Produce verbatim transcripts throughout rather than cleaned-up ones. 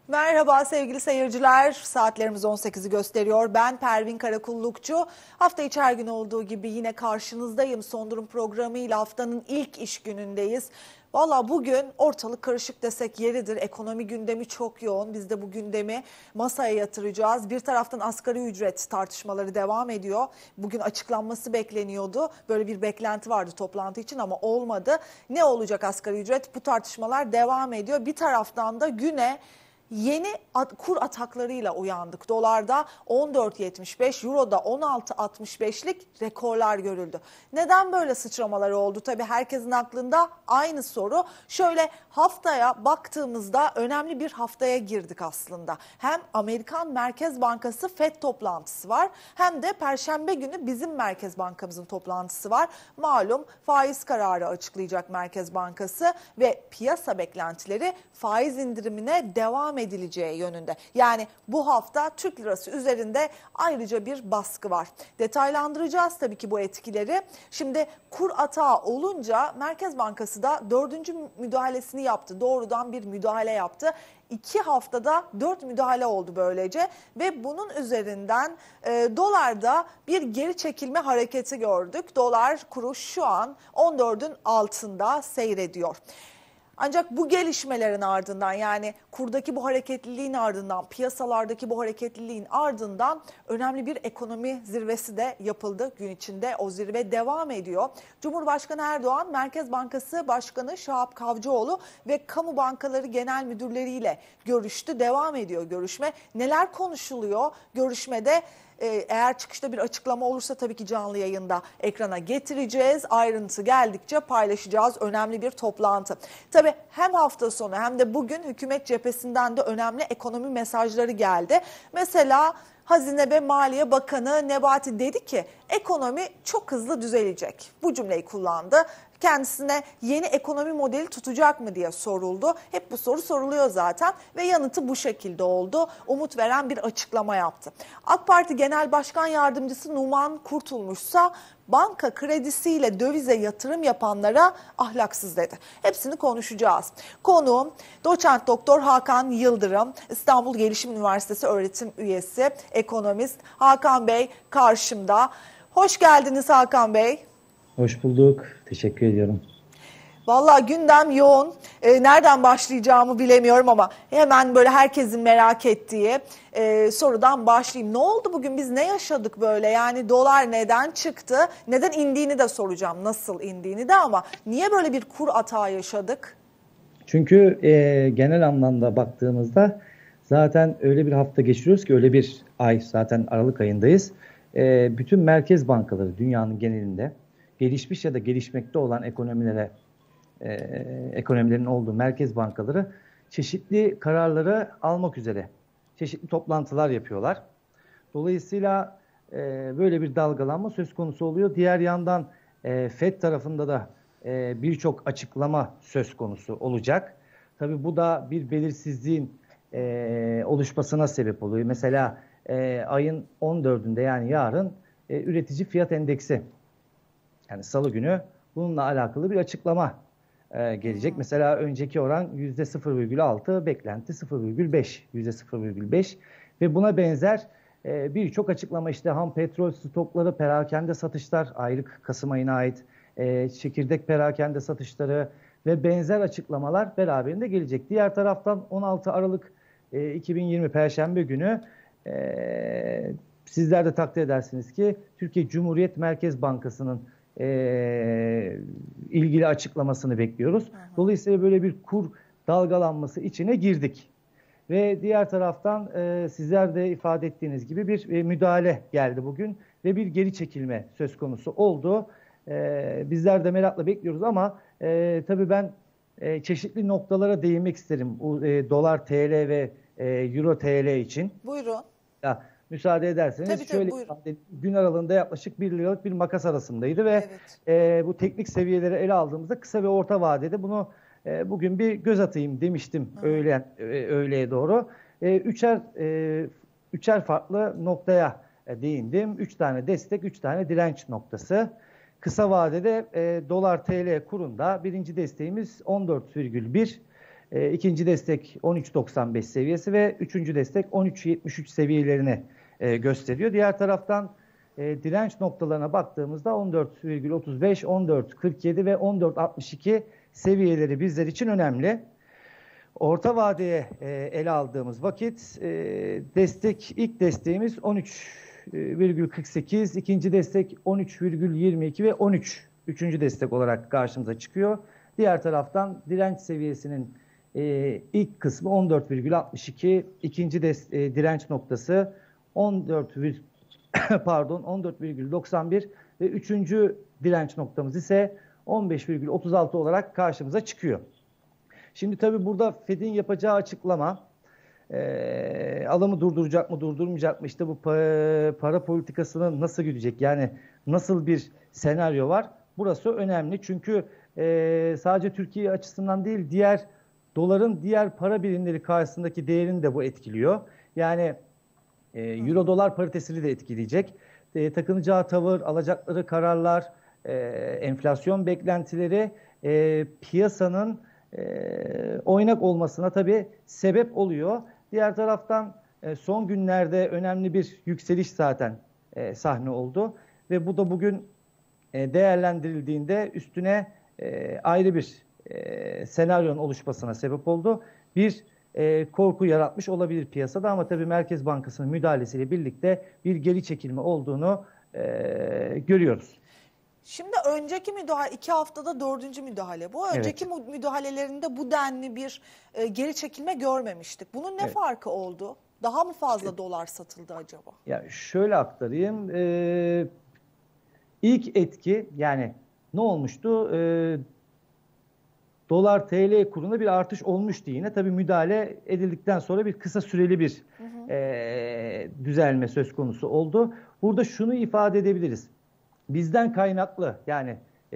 Merhaba sevgili seyirciler. Saatlerimiz on sekizi gösteriyor. Ben Pervin Karakullukçu. Hafta içi her gün olduğu gibi yine karşınızdayım. Son durum programıyla haftanın ilk iş günündeyiz. Valla bugün ortalık karışık desek yeridir. Ekonomi gündemi çok yoğun. Biz de bu gündemi masaya yatıracağız. Bir taraftan asgari ücret tartışmaları devam ediyor. Bugün açıklanması bekleniyordu. Böyle bir beklenti vardı toplantı için ama olmadı. Ne olacak asgari ücret? Bu tartışmalar devam ediyor. Bir taraftan da güne yeni kur ataklarıyla uyandık. Dolarda on dört yetmiş beş, Euro'da on altı altmış beşlik rekorlar görüldü. Neden böyle sıçramalar oldu? Tabii herkesin aklında aynı soru. Şöyle haftaya baktığımızda önemli bir haftaya girdik aslında. Hem Amerikan Merkez Bankası Fed toplantısı var hem de Perşembe günü bizim Merkez Bankamızın toplantısı var. Malum faiz kararı açıklayacak Merkez Bankası ve piyasa beklentileri faiz indirimine devam edileceği yönünde. Yani bu hafta Türk lirası üzerinde ayrıca bir baskı var. Detaylandıracağız tabii ki bu etkileri. Şimdi kur atağı olunca Merkez Bankası da dördüncü müdahalesini yaptı. Doğrudan bir müdahale yaptı. İki haftada dört müdahale oldu böylece ve bunun üzerinden e, dolarda bir geri çekilme hareketi gördük. Dolar kuru şu an on dördün altında seyrediyor. Ancak bu gelişmelerin ardından, yani kurdaki bu hareketliliğin ardından, piyasalardaki bu hareketliliğin ardından önemli bir ekonomi zirvesi de yapıldı gün içinde. O zirve devam ediyor. Cumhurbaşkanı Erdoğan, Merkez Bankası Başkanı Şahap Kavcıoğlu ve kamu bankaları genel müdürleriyle görüştü. Devam ediyor görüşme. Neler konuşuluyor görüşmede? Eğer çıkışta bir açıklama olursa tabii ki canlı yayında ekrana getireceğiz. Ayrıntı geldikçe paylaşacağız. Önemli bir toplantı. Tabii hem hafta sonu hem de bugün hükümet cephesinden de önemli ekonomi mesajları geldi. Mesela Hazine ve Maliye Bakanı Nebati dedi ki ekonomi çok hızlı düzelecek. Bu cümleyi kullandı. Kendisine yeni ekonomi modeli tutacak mı diye soruldu. Hep bu soru soruluyor zaten ve yanıtı bu şekilde oldu. Umut veren bir açıklama yaptı. AK Parti Genel Başkan Yardımcısı Numan Kurtulmuşsa banka kredisiyle dövize yatırım yapanlara ahlaksız dedi. Hepsini konuşacağız. Konuğum doçent doktor Hakan Yıldırım, İstanbul Gelişim Üniversitesi öğretim üyesi, ekonomist. Hakan Bey karşımda. Hoş geldiniz Hakan Bey. Hoş bulduk. Teşekkür ediyorum. Vallahi gündem yoğun. E, nereden başlayacağımı bilemiyorum ama hemen böyle herkesin merak ettiği e, sorudan başlayayım. Ne oldu bugün? Biz ne yaşadık böyle? Yani dolar neden çıktı? Neden indiğini de soracağım. Nasıl indiğini de, ama niye böyle bir kur atağı yaşadık? Çünkü e, genel anlamda baktığımızda zaten öyle bir hafta geçiriyoruz ki, öyle bir ay, zaten Aralık ayındayız. E, bütün merkez bankaları dünyanın genelinde gelişmiş ya da gelişmekte olan ekonomilere, e, ekonomilerin olduğu merkez bankaları çeşitli kararları almak üzere çeşitli toplantılar yapıyorlar. Dolayısıyla e, böyle bir dalgalanma söz konusu oluyor. Diğer yandan e, Fed tarafında da e, birçok açıklama söz konusu olacak. Tabii bu da bir belirsizliğin e, oluşmasına sebep oluyor. Mesela e, ayın on dördünde, yani yarın e, üretici fiyat endeksi, yani salı günü bununla alakalı bir açıklama e, gelecek. Mesela önceki oran yüzde sıfır virgül altı, beklenti sıfır virgül beş, yüzde sıfır virgül beş ve buna benzer e, birçok açıklama, işte ham petrol stokları, perakende satışlar, aylık Kasım ayına ait e, çekirdek perakende satışları ve benzer açıklamalar beraberinde gelecek. Diğer taraftan on altı Aralık e, iki bin yirmi Perşembe günü e, sizler de takdir edersiniz ki Türkiye Cumhuriyet Merkez Bankası'nın E, ilgili açıklamasını bekliyoruz. Hı hı. Dolayısıyla böyle bir kur dalgalanması içine girdik. Ve diğer taraftan e, sizler de ifade ettiğiniz gibi bir e, müdahale geldi bugün ve bir geri çekilme söz konusu oldu. E, bizler de merakla bekliyoruz ama e, tabii ben e, çeşitli noktalara değinmek isterim. O, e, dolar T L ve e, Euro T L için. Buyurun. Ya, müsaade ederseniz tabii, şöyle, tabii, gün aralığında yaklaşık bir liralık bir makas arasındaydı ve evet. e, bu teknik seviyeleri ele aldığımızda kısa ve orta vadede bunu e, bugün bir göz atayım demiştim. Hı. öğlen e, öğleye doğru. E, üçer e, üçer farklı noktaya e, değindim. Üç tane destek, üç tane direnç noktası. Kısa vadede e, dolar T L kurunda birinci desteğimiz on dört virgül bir. E, ikinci destek on üç doksan beş seviyesi ve üçüncü destek on üç yetmiş üç seviyelerini e, gösteriyor. Diğer taraftan e, direnç noktalarına baktığımızda on dört virgül otuz beş, on dört kırk yedi ve on dört altmış iki seviyeleri bizler için önemli. Orta vadeye e, ele aldığımız vakit e, destek ilk desteğimiz on üç virgül kırk sekiz, ikinci destek on üç virgül yirmi iki ve on üç üçüncü destek olarak karşımıza çıkıyor. Diğer taraftan direnç seviyesinin e, ilk kısmı on dört virgül altmış iki, ikinci des, e, direnç noktası on dört pardon on dört virgül doksan bir ve üçüncü direnç noktamız ise on beş virgül otuz altı olarak karşımıza çıkıyor. Şimdi tabii burada Fed'in yapacağı açıklama e, alımı durduracak mı durdurmayacak mı, işte bu para, para politikasını nasıl güdecek, yani nasıl bir senaryo var, burası önemli. Çünkü e, sadece Türkiye açısından değil, diğer doların diğer para birimleri karşısındaki değerini de bu etkiliyor. Yani e, euro dolar paritesini de etkileyecek. E, takınacağı tavır, alacakları kararlar, e, enflasyon beklentileri e, piyasanın e, oynak olmasına tabii sebep oluyor. Diğer taraftan e, son günlerde önemli bir yükseliş zaten e, sahne oldu ve bu da bugün e, değerlendirildiğinde üstüne e, ayrı bir e, senaryonun oluşmasına sebep oldu. Bir e, korku yaratmış olabilir piyasada, ama tabii Merkez Bankası'nın müdahalesiyle birlikte bir geri çekilme olduğunu e, görüyoruz. Şimdi önceki müdahale, iki haftada dördüncü müdahale bu. Önceki evet. müdahalelerinde bu denli bir e, geri çekilme görmemiştik. Bunun ne evet. farkı oldu? Daha mı fazla evet. dolar satıldı acaba? Ya şöyle aktarayım. Ee, ilk etki, yani ne olmuştu? Ee, dolar T L kurunda bir artış olmuştu yine. Tabii müdahale edildikten sonra bir kısa süreli bir hı hı. E, düzelme söz konusu oldu. Burada şunu ifade edebiliriz. Bizden kaynaklı, yani e,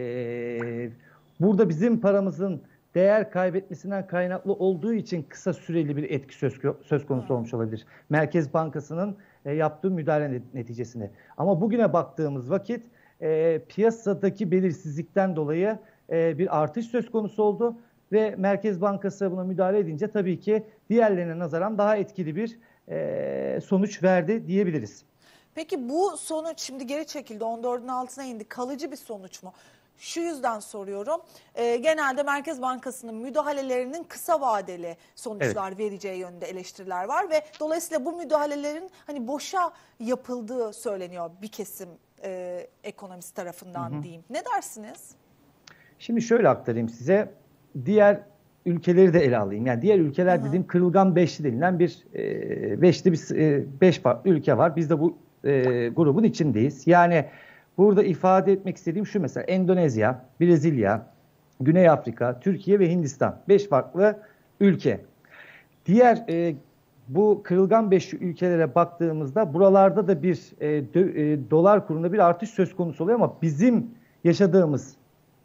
burada bizim paramızın değer kaybetmesinden kaynaklı olduğu için kısa süreli bir etki söz, söz konusu hmm. olmuş olabilir. Merkez Bankası'nın e, yaptığı müdahale neticesinde. Ama bugüne baktığımız vakit e, piyasadaki belirsizlikten dolayı e, bir artış söz konusu oldu ve Merkez Bankası buna müdahale edince tabii ki diğerlerine nazaran daha etkili bir e, sonuç verdi diyebiliriz. Peki bu sonuç şimdi geri çekildi, on dördün altına indi. Kalıcı bir sonuç mu? Şu yüzden soruyorum. E, genelde Merkez Bankası'nın müdahalelerinin kısa vadeli sonuçlar evet. vereceği yönünde eleştiriler var ve dolayısıyla bu müdahalelerin hani boşa yapıldığı söyleniyor bir kesim e, ekonomist tarafından hı hı. diyeyim. Ne dersiniz? Şimdi şöyle aktarayım size. Diğer ülkeleri de ele alayım. Yani diğer ülkeler hı hı. dediğim kırılgan beşli denilen bir e, beşli bir e, beş farklı ülke var. Biz de bu e, grubun içindeyiz. Yani burada ifade etmek istediğim şu: mesela Endonezya, Brezilya, Güney Afrika, Türkiye ve Hindistan. Beş farklı ülke. Diğer e, bu kırılgan beşli ülkelere baktığımızda buralarda da bir e, dö, e, dolar kurunda bir artış söz konusu oluyor, ama bizim yaşadığımız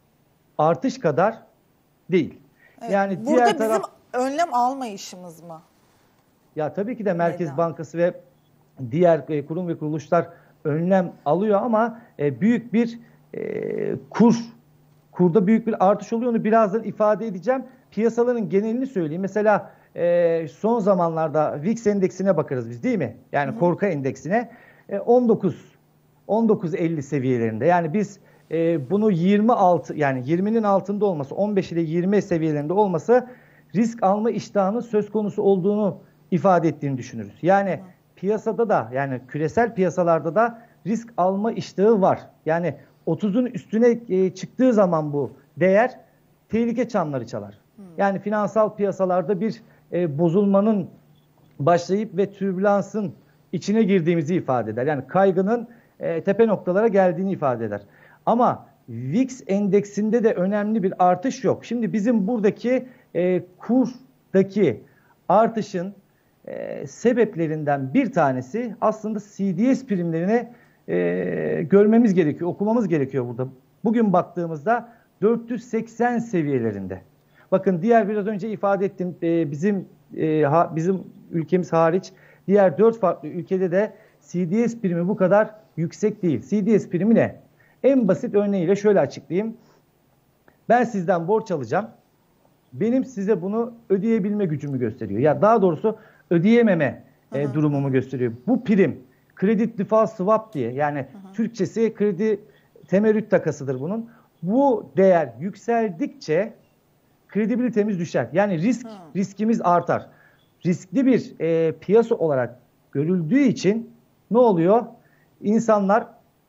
artış kadar değil. Evet, yani burada diğer taraf, bizim önlem almayışımız mı? Ya tabii ki de Merkez Neden? Bankası ve diğer e, kurum ve kuruluşlar önlem alıyor, ama e, büyük bir e, kur, kurda büyük bir artış oluyor. Onu birazdan ifade edeceğim. Piyasaların genelini söyleyeyim. Mesela e, son zamanlarda V I X endeksine bakarız biz, değil mi? Yani hı hı. korku endeksine e, on dokuz on dokuz elli seviyelerinde. Yani biz e, bunu yirmi altı, yani yirminin altında olması, on beş ile yirmi seviyelerinde olması risk alma iştahının söz konusu olduğunu ifade ettiğini düşünürüz. Yani hı. piyasada da, yani küresel piyasalarda da risk alma iştahı var. Yani otuzun üstüne e, çıktığı zaman bu değer tehlike çanları çalar. Hmm. Yani finansal piyasalarda bir e, bozulmanın başlayıp ve türbülansın içine girdiğimizi ifade eder. Yani kaygının e, tepe noktalara geldiğini ifade eder. Ama V I X endeksinde de önemli bir artış yok. Şimdi bizim buradaki e, kurdaki artışın e, sebeplerinden bir tanesi aslında C D S primlerini e, görmemiz gerekiyor, okumamız gerekiyor burada. Bugün baktığımızda dört yüz seksen seviyelerinde. Bakın diğer biraz önce ifade ettim, e, bizim e, ha, bizim ülkemiz hariç diğer dört farklı ülkede de C D S primi bu kadar yüksek değil. C D S primi ne? En basit örneğiyle şöyle açıklayayım. Ben sizden borç alacağım. benim size bunu ödeyebilme gücümü gösteriyor. Ya daha doğrusu ödeyememe e, Hı hı. durumumu gösteriyor. Bu prim Credit Default Swap diye, yani Hı hı. Türkçesi kredi temerrüt takasıdır bunun. Bu değer yükseldikçe kredibilitemiz düşer. Yani risk Hı. riskimiz artar. Riskli bir e, piyasa olarak görüldüğü için ne oluyor? İnsanlar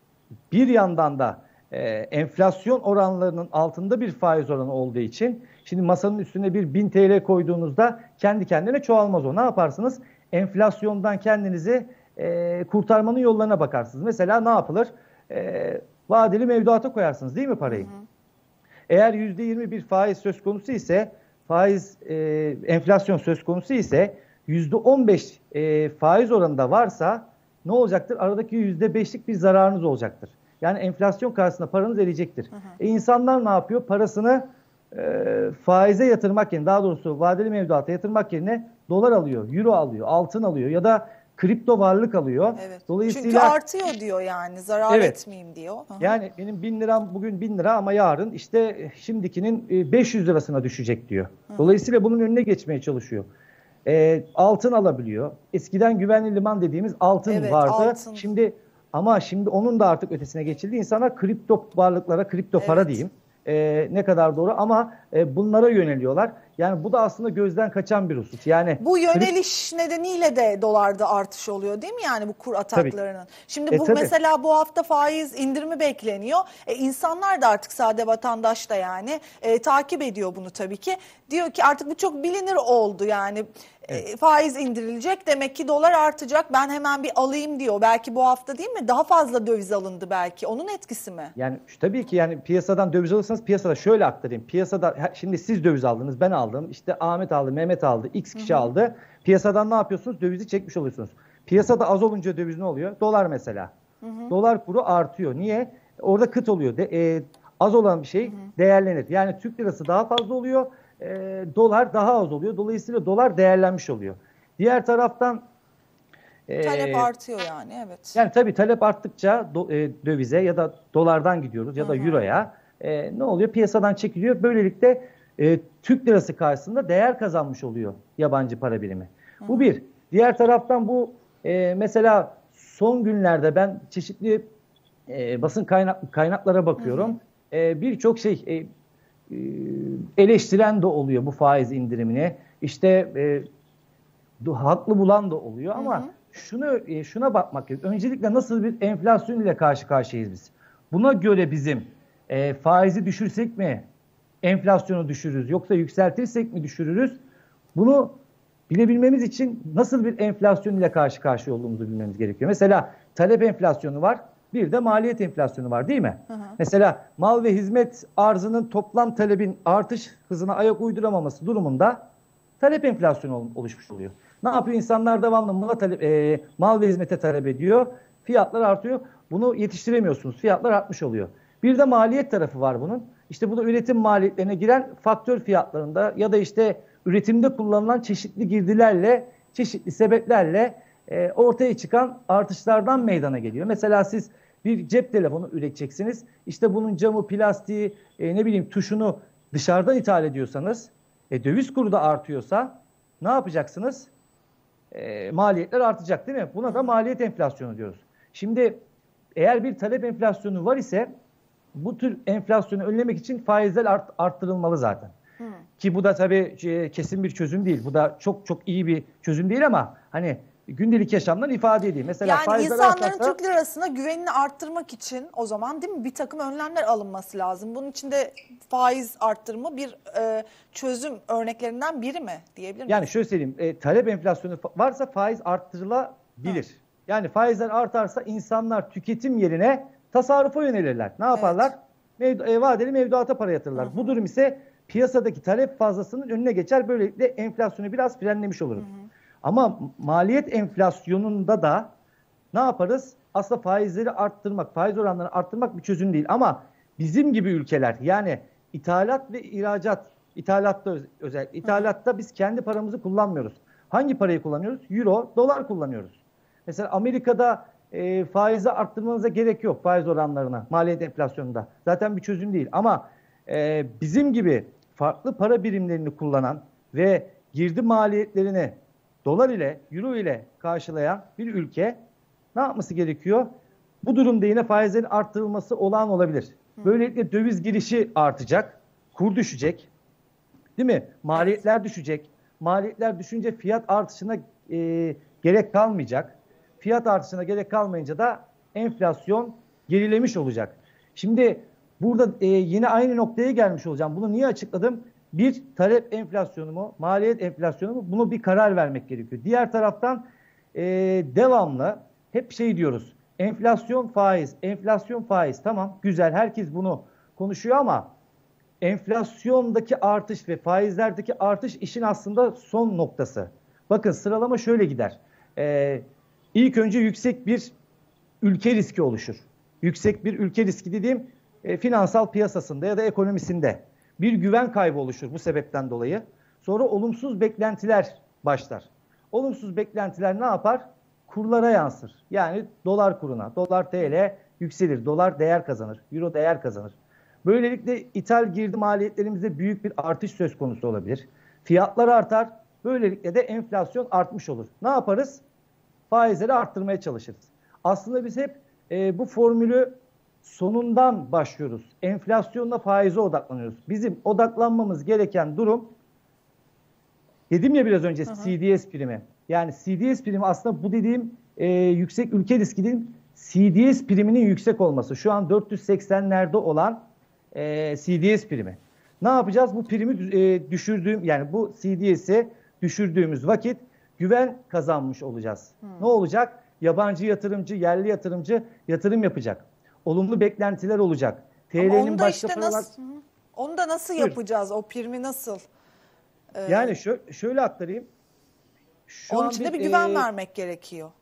bir yandan da e, enflasyon oranlarının altında bir faiz oranı olduğu için, şimdi masanın üstüne bir bin T L koyduğunuzda kendi kendine çoğalmaz o. Ne yaparsınız? Enflasyondan kendinizi e, kurtarmanın yollarına bakarsınız. Mesela ne yapılır? E, vadeli mevduata koyarsınız değil mi parayı? Hı hı. Eğer yüzde yirmi bir faiz söz konusu ise, faiz e, enflasyon söz konusu ise yüzde on beş e, faiz oranında varsa ne olacaktır? Aradaki yüzde beşlik bir zararınız olacaktır. Yani enflasyon karşısında paranız eriyecektir. Hı hı. E insanlar ne yapıyor? Parasını e, faize yatırmak yerine, daha doğrusu vadeli mevduata yatırmak yerine dolar alıyor, euro alıyor, altın alıyor ya da kripto varlık alıyor. Evet. Dolayısıyla çünkü artıyor diyor, yani zarar evet, etmeyeyim diyor. Hı hı. Yani benim bin liram bugün bin lira ama yarın işte şimdikinin beş yüz lirasına düşecek diyor. Hı hı. Dolayısıyla bunun önüne geçmeye çalışıyor. E, altın alabiliyor. Eskiden güvenli liman dediğimiz altın Evet, vardı. altın. Şimdi ama şimdi onun da artık ötesine geçildi. İnsanlar kripto varlıklara, kripto para Evet. diyeyim. E, ne kadar doğru ama e, bunlara yöneliyorlar. Yani bu da aslında gözden kaçan bir husus. Yani bu yöneliş nedeniyle de dolarda artış oluyor değil mi, yani bu kur ataklarının? Tabii. Şimdi bu e, mesela bu hafta faiz indirimi bekleniyor. E, insanlar da artık, sade vatandaş da yani e, takip ediyor bunu tabii ki. Diyor ki artık bu çok bilinir oldu yani. Evet. Faiz indirilecek, demek ki dolar artacak, ben hemen bir alayım diyor. Belki bu hafta değil mi? Daha fazla döviz alındı belki. Onun etkisi mi? Yani tabii ki, yani piyasadan döviz alırsanız, piyasada şöyle aktarayım. Piyasada şimdi siz döviz aldınız, ben aldım, işte Ahmet aldı, Mehmet aldı, X kişi, hı hı, aldı. Piyasadan ne yapıyorsunuz? Dövizi çekmiş oluyorsunuz. Piyasada az olunca döviz ne oluyor? Dolar mesela. Hı hı. Dolar kuru artıyor. Niye? Orada kıt oluyor. De, e, az olan bir şey, hı hı, değerlenir. Yani Türk lirası daha fazla oluyor. E, dolar daha az oluyor. Dolayısıyla dolar değerlenmiş oluyor. Diğer taraftan e, talep artıyor yani, evet. Yani tabii talep arttıkça do, e, dövize ya da dolardan gidiyoruz ya da, hı hı, euroya. E, ne oluyor? Piyasadan çekiliyor. Böylelikle e, Türk lirası karşısında değer kazanmış oluyor yabancı para birimi. Hı hı. Bu bir. Diğer taraftan bu e, mesela son günlerde ben çeşitli e, basın kaynak, kaynaklara bakıyorum. E, Birçok şey e, eleştiren de oluyor bu faiz indirimini. İşte e, haklı bulan da oluyor ama, hı hı, şunu şuna bakmak gerekiyor. Öncelikle nasıl bir enflasyon ile karşı karşıyayız biz? Buna göre bizim e, faizi düşürsek mi enflasyonu düşürürüz, yoksa yükseltirsek mi düşürürüz? Bunu bilebilmemiz için nasıl bir enflasyon ile karşı karşıya olduğumuzu bilmemiz gerekiyor. Mesela talep enflasyonu var, bir de maliyet enflasyonu var değil mi? Hı hı. Mesela mal ve hizmet arzının toplam talebin artış hızına ayak uyduramaması durumunda talep enflasyonu oluşmuş oluyor. Ne yapıyor? İnsanlar devamlı mal, talep, e, mal ve hizmete talep ediyor. Fiyatlar artıyor. Bunu yetiştiremiyorsunuz. Fiyatlar artmış oluyor. Bir de maliyet tarafı var bunun. İşte bu da üretim maliyetlerine giren faktör fiyatlarında ya da işte üretimde kullanılan çeşitli girdilerle, çeşitli sebeplerle e, ortaya çıkan artışlardan meydana geliyor. Mesela siz bir cep telefonu üreteceksiniz. İşte bunun camı, plastiği, e, ne bileyim tuşunu dışarıdan ithal ediyorsanız, e, döviz kuru da artıyorsa ne yapacaksınız? E, maliyetler artacak değil mi? Buna da maliyet enflasyonu diyoruz. Şimdi eğer bir talep enflasyonu var ise bu tür enflasyonu önlemek için faizler art, arttırılmalı zaten. Hı. Ki bu da tabii kesin bir çözüm değil. Bu da çok çok iyi bir çözüm değil ama hani gündelik yaşamdan ifade edeyim. Mesela yani insanların artarsa, Türk lirasına güvenini arttırmak için o zaman değil mi bir takım önlemler alınması lazım. Bunun için de faiz arttırımı bir e, çözüm örneklerinden biri mi diyebilir miyiz? Yani şöyle söyleyeyim, e, talep enflasyonu varsa faiz arttırılabilir. Hı. Yani faizler artarsa insanlar tüketim yerine tasarrufa yönelirler. Ne yaparlar? Evet. Mev, e, vadeli mevduata para yatırırlar. Hı hı. Bu durum ise piyasadaki talep fazlasının önüne geçer. Böylelikle enflasyonu biraz frenlemiş oluruz. Hı hı. Ama maliyet enflasyonunda da ne yaparız? Aslında faizleri arttırmak, faiz oranlarını arttırmak bir çözüm değil. Ama bizim gibi ülkeler, yani ithalat ve ihracat, ithalatta özellikle, ithalatta biz kendi paramızı kullanmıyoruz. Hangi parayı kullanıyoruz? Euro, dolar kullanıyoruz. Mesela Amerika'da e, faizi arttırmanıza gerek yok, faiz oranlarına, maliyet enflasyonunda. Zaten bir çözüm değil. Ama e, bizim gibi farklı para birimlerini kullanan ve girdi maliyetlerini dolar ile, euro ile karşılayan bir ülke ne yapması gerekiyor? Bu durumda yine faizlerin arttırılması olağan olabilir. Böylelikle döviz girişi artacak, kur düşecek, değil mi? Maliyetler evet. düşecek. Maliyetler düşünce fiyat artışına e, gerek kalmayacak. Fiyat artışına gerek kalmayınca da enflasyon gerilemiş olacak. Şimdi burada e, yine aynı noktaya gelmiş olacağım. Bunu niye açıkladım? Bir, talep enflasyonu mu, maliyet enflasyonu mu? Bunu bir karar vermek gerekiyor. Diğer taraftan e, devamlı hep şey diyoruz. Enflasyon faiz, enflasyon faiz. Tamam, güzel. Herkes bunu konuşuyor ama enflasyondaki artış ve faizlerdeki artış işin aslında son noktası. Bakın sıralama şöyle gider. Ee, ilk önce yüksek bir ülke riski oluşur. Yüksek bir ülke riski dediğim e, finansal piyasasında ya da ekonomisinde bir güven kaybı oluşur bu sebepten dolayı. Sonra olumsuz beklentiler başlar. Olumsuz beklentiler ne yapar? Kurlara yansır. Yani dolar kuruna, dolar T L yükselir, dolar değer kazanır, euro değer kazanır. Böylelikle ithal girdi maliyetlerimizde büyük bir artış söz konusu olabilir. Fiyatlar artar, böylelikle de enflasyon artmış olur. Ne yaparız? Faizleri arttırmaya çalışırız. Aslında biz hep e, bu formülü sonundan başlıyoruz. Enflasyonla faize odaklanıyoruz. Bizim odaklanmamız gereken durum, dedim ya biraz önce, hı hı. C D S primi. Yani C D S primi aslında bu dediğim e, yüksek ülke riski dediğim C D S priminin yüksek olması. Şu an dört yüz seksenlerde olan e, C D S primi. Ne yapacağız? Bu primi e, düşürdüğüm, yani bu C D S'i düşürdüğümüz vakit güven kazanmış olacağız. Hmm. Ne olacak? Yabancı yatırımcı, yerli yatırımcı yatırım yapacak. Olumlu beklentiler olacak. T L'nin başka işte paralar... nasıl, onu da nasıl Buyurun. yapacağız? O primi nasıl? Ee, yani şö şöyle aktarayım. Şu onun için de bir, bir güven e, vermek gerekiyor.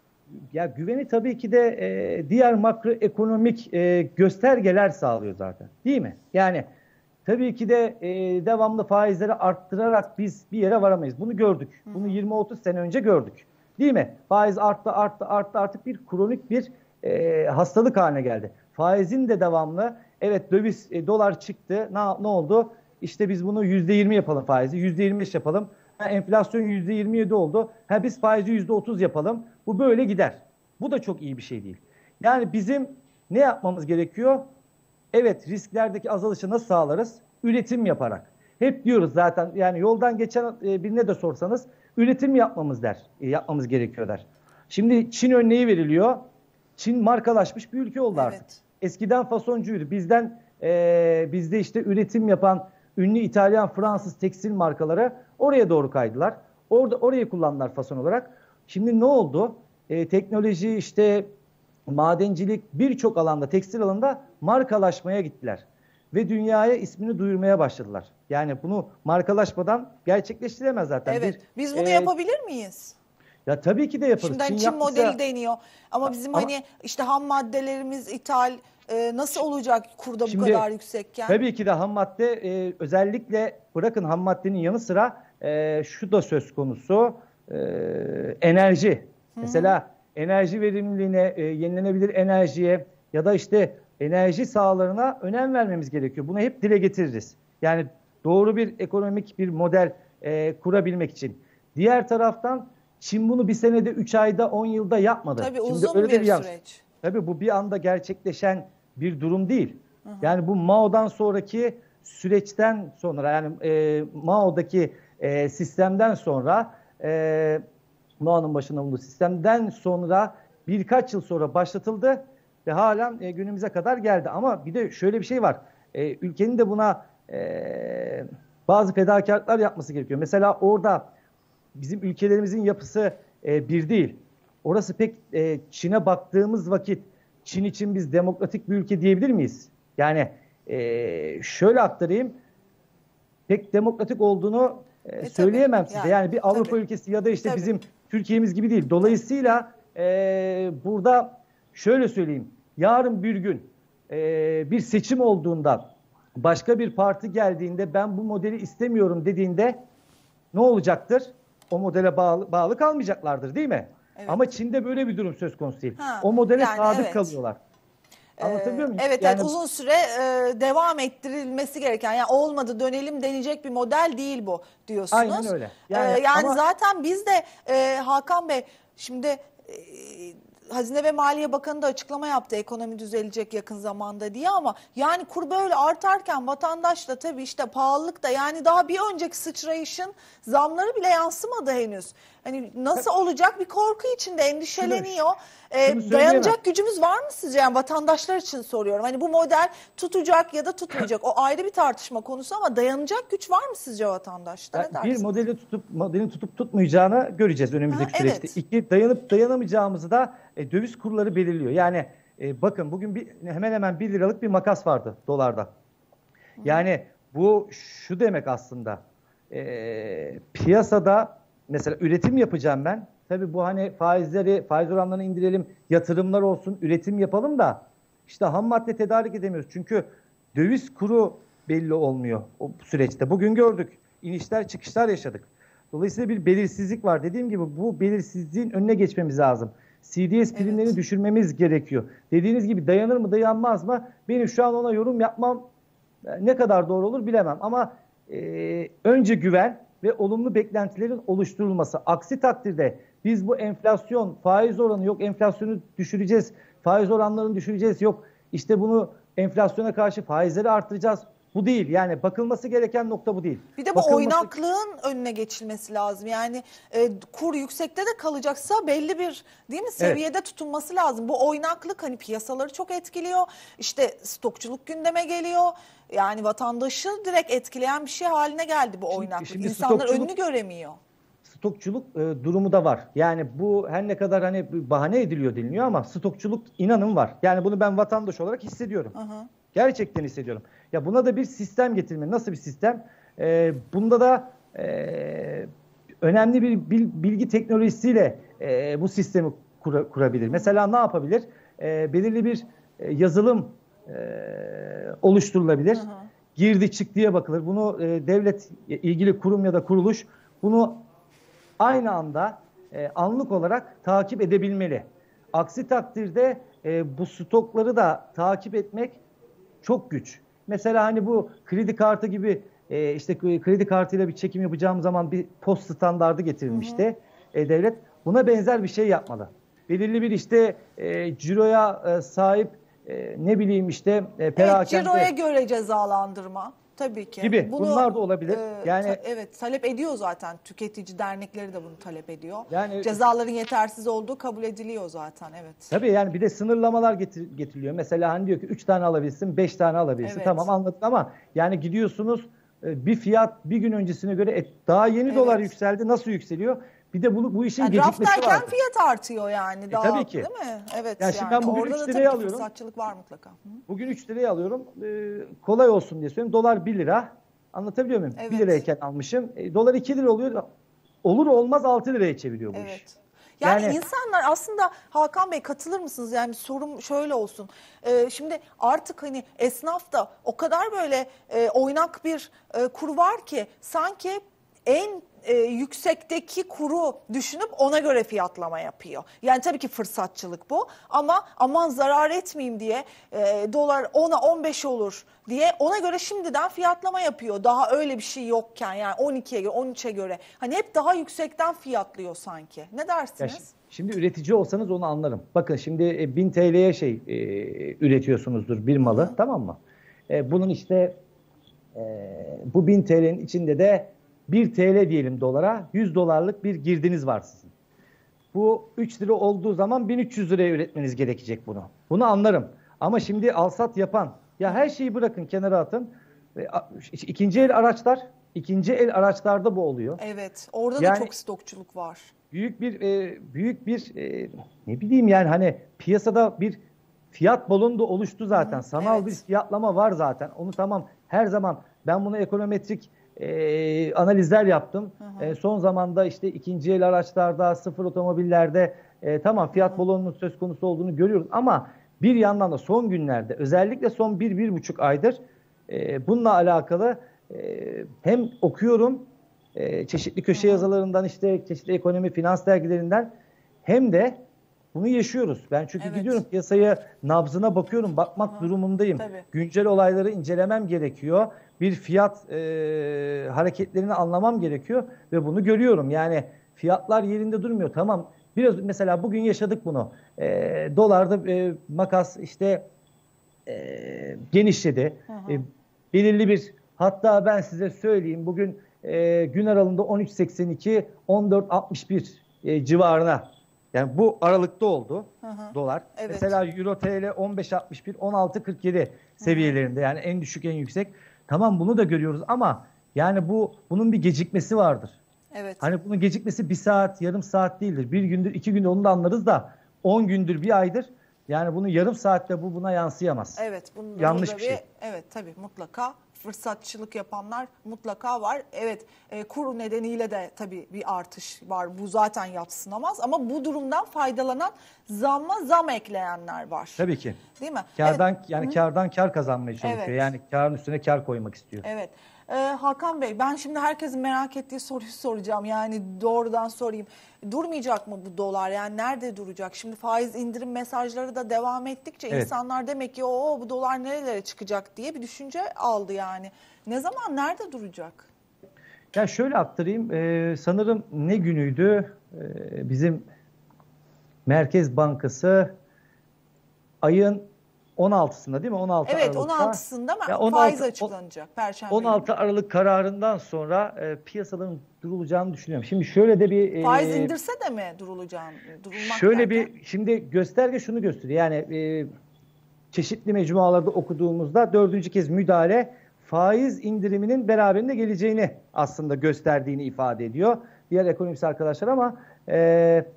Ya güveni tabii ki de e, diğer makroekonomik e, göstergeler sağlıyor zaten. Değil mi? Yani tabii ki de e, devamlı faizleri arttırarak biz bir yere varamayız. Bunu gördük. Hı. Bunu yirmi otuz sene önce gördük. Değil mi? Faiz arttı, arttı, arttı. Artık bir kronik bir e, hastalık haline geldi. Faizin de devamlı, evet döviz, e, dolar çıktı. Ne, ne oldu? İşte biz bunu yüzde yirmi yapalım faizi, yüzde yirmi beş yapalım. Ha, enflasyon yüzde yirmi yedi oldu. Ha, biz faizi yüzde otuz yapalım. Bu böyle gider. Bu da çok iyi bir şey değil. Yani bizim ne yapmamız gerekiyor? Evet, risklerdeki azalışı nasıl sağlarız? Üretim yaparak. Hep diyoruz zaten, yani yoldan geçen birine de sorsanız üretim yapmamız der, yapmamız gerekiyor der. Şimdi Çin örneği veriliyor. Çin markalaşmış bir ülke oldu artık. Evet. Eskiden fasoncuydu. Bizden e, bizde işte üretim yapan ünlü İtalyan, Fransız tekstil markaları oraya doğru kaydılar. Orada orayı kullandılar fason olarak. Şimdi ne oldu? E, teknoloji, işte madencilik, birçok alanda, tekstil alanında markalaşmaya gittiler. Ve dünyaya ismini duyurmaya başladılar. Yani bunu markalaşmadan gerçekleştiremez zaten. Evet. Bir, Biz bunu e, yapabilir miyiz? Ya tabii ki de yaparız. Şimdiden Çin, Çin yapmışsa... modeli deniyor. Ama bizim ama, hani işte ham maddelerimiz ithal, e, nasıl olacak kurda bu kadar yüksekken? Tabii ki de ham madde, e, özellikle bırakın ham maddenin yanı sıra e, şu da söz konusu, e, enerji. Hı-hı. Mesela enerji verimliliğine, e, yenilenebilir enerjiye ya da işte enerji sahalarına önem vermemiz gerekiyor. Bunu hep dile getiririz. Yani doğru bir ekonomik bir model e, kurabilmek için. Diğer taraftan Çin bunu bir senede, üç ayda, on yılda yapmadı. Tabii Şimdi uzun öyle bir, bir süreç. Tabii bu bir anda gerçekleşen bir durum değil. Hı hı. Yani bu Mao'dan sonraki süreçten sonra, yani e, Mao'daki e, sistemden sonra, e, Mao'nun başında bulunduğu sistemden sonra birkaç yıl sonra başlatıldı ve halen e, günümüze kadar geldi. Ama bir de şöyle bir şey var. E, ülkenin de buna e, bazı fedakarlıklar yapması gerekiyor. Mesela orada bizim ülkelerimizin yapısı e, bir değil. Orası pek e, Çin'e baktığımız vakit Çin için biz demokratik bir ülke diyebilir miyiz? Yani e, şöyle aktarayım. Pek demokratik olduğunu e, e, söyleyemem tabii, size. Yani, yani bir Avrupa tabii. ülkesi ya da işte tabii. bizim Türkiye'miz gibi değil. Dolayısıyla e, burada şöyle söyleyeyim. Yarın bir gün e, bir seçim olduğunda, başka bir parti geldiğinde ben bu modeli istemiyorum dediğinde ne olacaktır? O modele bağlı, bağlı kalmayacaklardır, değil mi? Evet. Ama Çin'de böyle bir durum söz konusu değil. Ha, o modele yani sadık evet. kalıyorlar. Anlatabiliyor muyum? Evet, Yani evet, uzun süre e, devam ettirilmesi gereken, yani olmadı dönelim denecek bir model değil bu aynen diyorsunuz. öyle. E, Yani yani ama zaten biz de e, Hakan Bey, şimdi e, Hazine ve Maliye Bakanı da açıklama yaptı, ekonomi düzelecek yakın zamanda diye, ama yani kur böyle artarken vatandaş da tabii işte pahalılık da, yani daha bir önceki sıçrayışın zamları bile yansımadı henüz. Hani nasıl olacak, bir korku içinde, endişeleniyor. E, şunu söyleyemem. dayanacak gücümüz var mı sizce? Yani vatandaşlar için soruyorum. Hani bu model tutacak ya da tutmayacak, o ayrı bir tartışma konusu, ama dayanacak güç var mı sizce vatandaşta? Ya Ne bir dersiniz? modeli tutup modelin tutup tutmayacağını göreceğiz önümüzdeki Ha, süreçte. evet. İki, dayanıp dayanamayacağımızı da e, döviz kurları belirliyor. Yani e, bakın bugün bir, hemen hemen bir liralık bir makas vardı dolarda. Yani bu şu demek aslında, e, piyasada mesela üretim yapacağım ben. Tabii bu hani faizleri, faiz oranlarını indirelim, yatırımlar olsun, üretim yapalım da işte ham madde tedarik edemiyoruz. Çünkü döviz kuru belli olmuyor o süreçte. Bugün gördük, inişler çıkışlar yaşadık. Dolayısıyla bir belirsizlik var. Dediğim gibi bu belirsizliğin önüne geçmemiz lazım. C D S primlerini Evet. düşürmemiz gerekiyor. Dediğiniz gibi dayanır mı dayanmaz mı? Benim şu an ona yorum yapmam ne kadar doğru olur bilemem. Ama e, önce güven ve olumlu beklentilerin oluşturulması. Aksi takdirde biz bu enflasyon, faiz oranı, yok enflasyonu düşüreceğiz, faiz oranlarını düşüreceğiz, yok işte bunu enflasyona karşı faizleri artıracağız. Bu değil. Yani bakılması gereken nokta bu değil. Bir de bu Bakılması... oynaklığın önüne geçilmesi lazım. Yani e, kur yüksekte de kalacaksa belli bir, değil mi, seviyede evet, tutunması lazım. Bu oynaklık hani piyasaları çok etkiliyor. İşte stokçuluk gündeme geliyor. Yani vatandaşı direkt etkileyen bir şey haline geldi bu oynaklık. Şimdi, şimdi İnsanlar stokçuluk... önünü göremiyor. Stokçuluk e, durumu da var. Yani bu her ne kadar hani bahane ediliyor deniliyor ama stokçuluk inanın var. Yani bunu ben vatandaş olarak hissediyorum. Hı hı. Gerçekten hissediyorum. Ya buna da bir sistem getirme. Nasıl bir sistem? E, bunda da e, önemli bir bilgi teknolojisiyle e, bu sistemi kura, kurabilir. Mesela ne yapabilir? E, belirli bir e, yazılım e, oluşturulabilir. Hı hı. Girdi çıktıya bakılır. Bunu e, devlet ilgili kurum ya da kuruluş bunu aynı anda e, anlık olarak takip edebilmeli. Aksi takdirde e, bu stokları da takip etmek çok güç. Mesela hani bu kredi kartı gibi e, işte kredi kartıyla bir çekim yapacağım zaman bir post standardı getirilmişti. Hı hı. E, devlet buna benzer bir şey yapmalı. Belirli bir işte e, ciroya e, sahip e, ne bileyim işte e, perakende... Evet, ciroya göre cezalandırma. Tabii ki. Gibi. Bunu, bunlar da olabilir. E, yani ta, evet, talep ediyor zaten. Tüketici dernekleri de bunu talep ediyor. Yani cezaların yetersiz olduğu kabul ediliyor zaten. Evet. Tabii yani bir de sınırlamalar getir, getiriliyor. Mesela hani diyor ki üç tane alabilirsin, beş tane alabilirsin. Evet. Tamam anladık ama yani gidiyorsunuz bir fiyat bir gün öncesine göre et, daha yeni evet, dolar yükseldi. Nasıl yükseliyor? Bir de bunu bu işin yani gecikmesi var. Raftayken fiyat artıyor yani. E, daha, tabii ki. Değil mi? Evet. Yani, yani. Ben bugün orada üç da liraya alıyorum. Fırsatçılık var mutlaka. Hı? Bugün üç liraya alıyorum. Ee, kolay olsun diye söylüyorum. Dolar bir lira. Anlatabiliyor muyum? Evet. bir lirayken almışım. E, dolar iki lira oluyor. Olur olmaz altı liraya çeviriyor bu evet. iş. Yani, yani insanlar aslında, Hakan Bey katılır mısınız? Yani sorum şöyle olsun. Ee, şimdi artık hani esnaf da o kadar böyle e, oynak bir e, kur var ki sanki en e, yüksekteki kuru düşünüp ona göre fiyatlama yapıyor. Yani tabii ki fırsatçılık bu, ama aman zarar etmeyeyim diye e, dolar ona on beş olur diye ona göre şimdiden fiyatlama yapıyor. Daha öyle bir şey yokken, yani on ikiye göre, on üçe göre. Hani hep daha yüksekten fiyatlıyor sanki. Ne dersiniz? Ya şimdi üretici olsanız onu anlarım. Bakın şimdi bin T L'ye şey e, üretiyorsunuzdur bir malı. Hı. Tamam mı? E, bunun işte e, bu bin T L'nin içinde de bir T L diyelim dolara, yüz dolarlık bir girdiniz var sizin. Bu üç lira olduğu zaman bin üç yüz liraya üretmeniz gerekecek bunu. Bunu anlarım. Ama şimdi alsat yapan, ya her şeyi bırakın kenara atın. İkinci el araçlar, ikinci el araçlarda bu oluyor. Evet, orada yani, da çok stokçuluk var. Büyük bir e, büyük bir e, ne bileyim yani hani piyasada bir fiyat balonu da oluştu zaten. Hı, Sanal evet. bir fiyatlama var zaten. Onu tamam her zaman ben bunu ekonometrik e, analizler yaptım. Hı hı. E, son zamanda işte ikinci el araçlarda, sıfır otomobillerde e, tamam fiyat hı hı. balonunun söz konusu olduğunu görüyoruz. Ama bir yandan da son günlerde özellikle son bir, bir buçuk aydır e, bununla alakalı e, hem okuyorum e, çeşitli köşe hı hı. yazılarından işte çeşitli ekonomi, finans dergilerinden hem de bunu yaşıyoruz. Ben çünkü Evet. gidiyorum piyasaya, nabzına bakıyorum, bakmak Aha, durumundayım. tabii. Güncel olayları incelemem gerekiyor. Bir fiyat e, hareketlerini anlamam gerekiyor ve bunu görüyorum. Yani fiyatlar yerinde durmuyor. Tamam. Biraz mesela bugün yaşadık bunu. E, dolarda e, makas işte e, genişledi. Hı E, hı. belirli bir, hatta ben size söyleyeyim, bugün e, gün aralığında on üç seksen iki on dört altmış bir e, civarına, yani bu aralıkta oldu Hı hı. dolar. Evet. Mesela Euro T L on beş altmış bir on altı kırk yedi seviyelerinde, yani en düşük en yüksek. Tamam, bunu da görüyoruz ama yani bu bunun bir gecikmesi vardır. Evet. Hani bunun gecikmesi bir saat, yarım saat değildir. Bir gündür, iki gündür onu da anlarız da on gündür, bir aydır. Yani bunu yarım saatte bu buna yansıyamaz. Evet, bunun da Yanlış burada bir şey. evet tabii mutlaka fırsatçılık yapanlar mutlaka var. Evet, e, kuru nedeniyle de tabii bir artış var. Bu zaten yadsınamaz ama bu durumdan faydalanan, zamma zam ekleyenler var. Tabii ki. Değil mi? Kardan, Evet. yani kardan kar kazanmaya çalışıyor. Evet. Yani karın üstüne kar koymak istiyor. Evet. Ee, Hakan Bey, ben şimdi herkesin merak ettiği soruyu soracağım. Yani doğrudan sorayım. Durmayacak mı bu dolar? Yani nerede duracak? Şimdi faiz indirim mesajları da devam ettikçe Evet. insanlar demek ki o bu dolar nerelere çıkacak diye bir düşünce aldı yani. Ne zaman, nerede duracak? Ya şöyle aktarayım. Ee, sanırım ne günüydü? Ee, bizim Merkez Bankası ayın on altısında, değil mi? on altı Evet, Aralık'ta. on altısında mı Ya on altı faiz açıklanacak Perşembe on altı günü. Aralık kararından sonra e, piyasaların durulacağını düşünüyorum. Şimdi şöyle de bir e, Faiz indirse de mi durulacağım? Durulmak şöyle derken? bir şimdi gösterge şunu gösteriyor. Yani e, çeşitli mecmualarda okuduğumuzda dördüncü kez müdahale faiz indiriminin beraberinde geleceğini aslında gösterdiğini ifade ediyor diğer ekonomist arkadaşlar, ama e,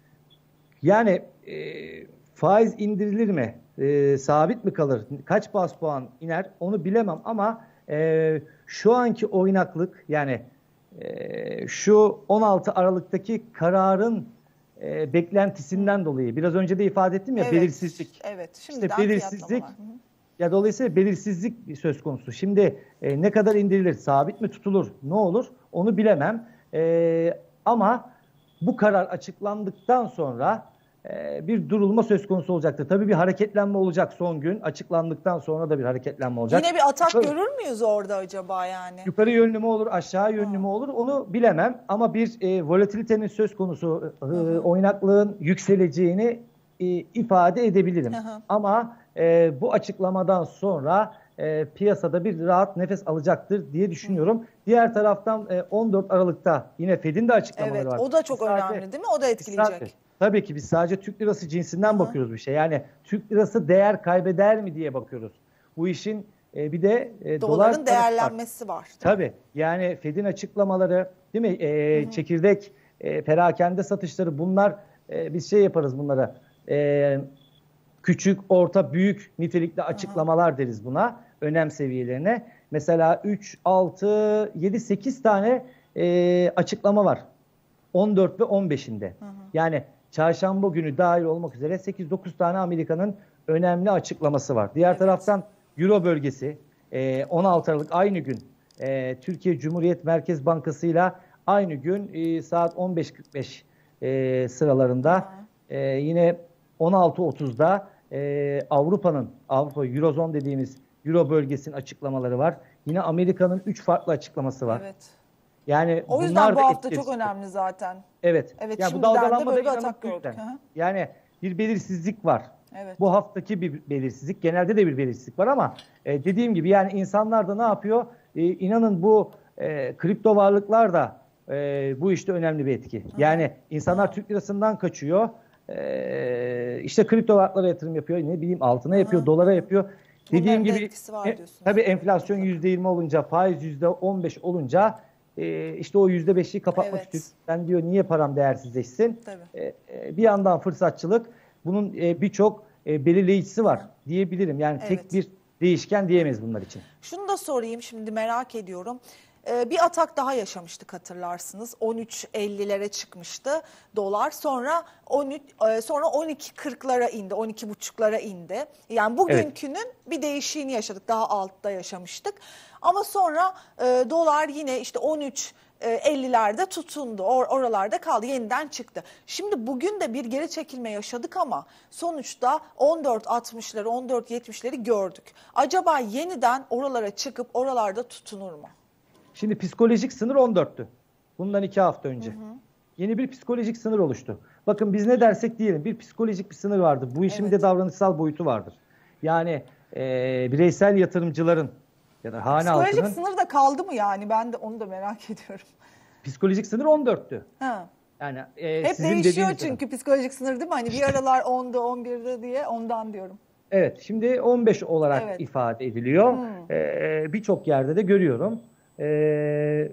yani e, faiz indirilir mi? E, sabit mi kalır? Kaç bas puan iner? Onu bilemem ama e, şu anki oynaklık, yani e, şu on altı Aralık'taki kararın e, beklentisinden dolayı, biraz önce de ifade ettim ya, Evet, belirsizlik. evet. İşte Şimdiden belirsizlik, fiyatlamalar. Hı hı. ya dolayısıyla belirsizlik söz konusu. Şimdi e, ne kadar indirilir, sabit mi tutulur, ne olur onu bilemem. E, ama bu karar açıklandıktan sonra e, bir durulma söz konusu olacaktır. Tabii bir hareketlenme olacak son gün. Açıklandıktan sonra da bir hareketlenme olacak. Yine bir atak Yukarı, görür müyüz orada acaba yani? yukarı yönlü mü olur, aşağı yönlü mü olur onu bilemem. Ama bir e, volatilitenin söz konusu, e, oynaklığın yükseleceğini e, ifade edebilirim. Hı hı. Ama e, bu açıklamadan sonra e, piyasada bir rahat nefes alacaktır diye düşünüyorum. Hı. Diğer taraftan e, on dört Aralık'ta yine Fed'in de açıklamaları Evet, var. o da çok Biz sadece- önemli değil mi? O da biz etkileyecek. sadece- Tabii ki biz sadece Türk lirası cinsinden Hı hı. bakıyoruz bir şey. Yani Türk lirası değer kaybeder mi diye bakıyoruz. Bu işin e, bir de e, dolar Doların tarafı var. değerlenmesi var. Tabii, yani Fed'in açıklamaları, değil mi? E, çekirdek, e, perakende satışları, bunlar e, biz şey yaparız bunlara. E, küçük, orta, büyük nitelikli açıklamalar deriz buna. Önem seviyelerine. Mesela üç, altı, yedi, sekiz tane e, açıklama var. on dört ve on beşinde. Hı hı. Yani çarşamba günü dahil olmak üzere sekiz dokuz tane Amerika'nın önemli açıklaması var. Diğer Evet. taraftan Euro bölgesi e, on altı Aralık aynı gün e, Türkiye Cumhuriyet Merkez Bankası'yla aynı gün e, saat on beş kırk beş e, sıralarında e, yine on altı otuzda e, Avrupa'nın, Avrupa Eurozone dediğimiz Euro bölgesinin açıklamaları var. Yine Amerika'nın üç farklı açıklaması var. Evet. Yani O yüzden bunlar bu da hafta etkilisi. çok önemli zaten. Evet. Evet, yani bu şimdiden de dalgalanmada böyle bir inanın atak bu gördük. yüzden. Hı hı. Yani bir belirsizlik var. Evet. Bu haftaki bir belirsizlik, genelde de bir belirsizlik var ama e, dediğim gibi yani insanlar da ne yapıyor? E, inanın bu e, kripto varlıklar da e, bu işte önemli bir etki. Hı. Yani insanlar Hı. Türk lirasından kaçıyor. E, işte kripto varlıklara yatırım yapıyor. Ne bileyim altına yapıyor, Hı. dolara yapıyor. Dediğim Bunların da gibi etkisi var e, diyorsunuz. tabii enflasyon yüzde yirmi olunca, faiz yüzde on beş olunca e, işte o yüzde beşi kapatmak Evet. istiyor. Ben diyor niye param değersizleşsin? Tabii. E, e, bir yandan fırsatçılık, bunun e, birçok e, belirleyicisi var diyebilirim. Yani Evet. tek bir değişken diyemeyiz bunlar için. Şunu da sorayım, şimdi merak ediyorum. Ee, bir atak daha yaşamıştık hatırlarsınız. on üç ellilere çıkmıştı dolar. Sonra on üç e, sonra on iki kırklara indi, on iki buçuklara indi. Yani bugünkünün evet. bir değişiğini yaşadık. Daha altta yaşamıştık. Ama sonra e, dolar yine işte on üç ellilerde tutundu. Or oralarda kaldı. Yeniden çıktı. Şimdi bugün de bir geri çekilme yaşadık ama sonuçta on dört altmışları on dört yetmişleri gördük. Acaba yeniden oralara çıkıp oralarda tutunur mu? Şimdi psikolojik sınır on dörttü. Bundan iki hafta önce. Hı hı. Yeni bir psikolojik sınır oluştu. Bakın biz ne dersek diyelim bir psikolojik bir sınır vardır. Bu işin evet. de davranışsal boyutu vardır. Yani e, bireysel yatırımcıların ya da hane halkının... Psikolojik sınır da kaldı mı yani? Ben de onu da merak ediyorum. Psikolojik sınır on dörttü. Ha. Yani e, hep sizin değişiyor çünkü zaman. Psikolojik sınır değil mi? Hani bir aralar onda on birde diye ondan diyorum. Evet, şimdi on beş olarak evet. ifade ediliyor. Hmm. E, Birçok yerde de görüyorum. E,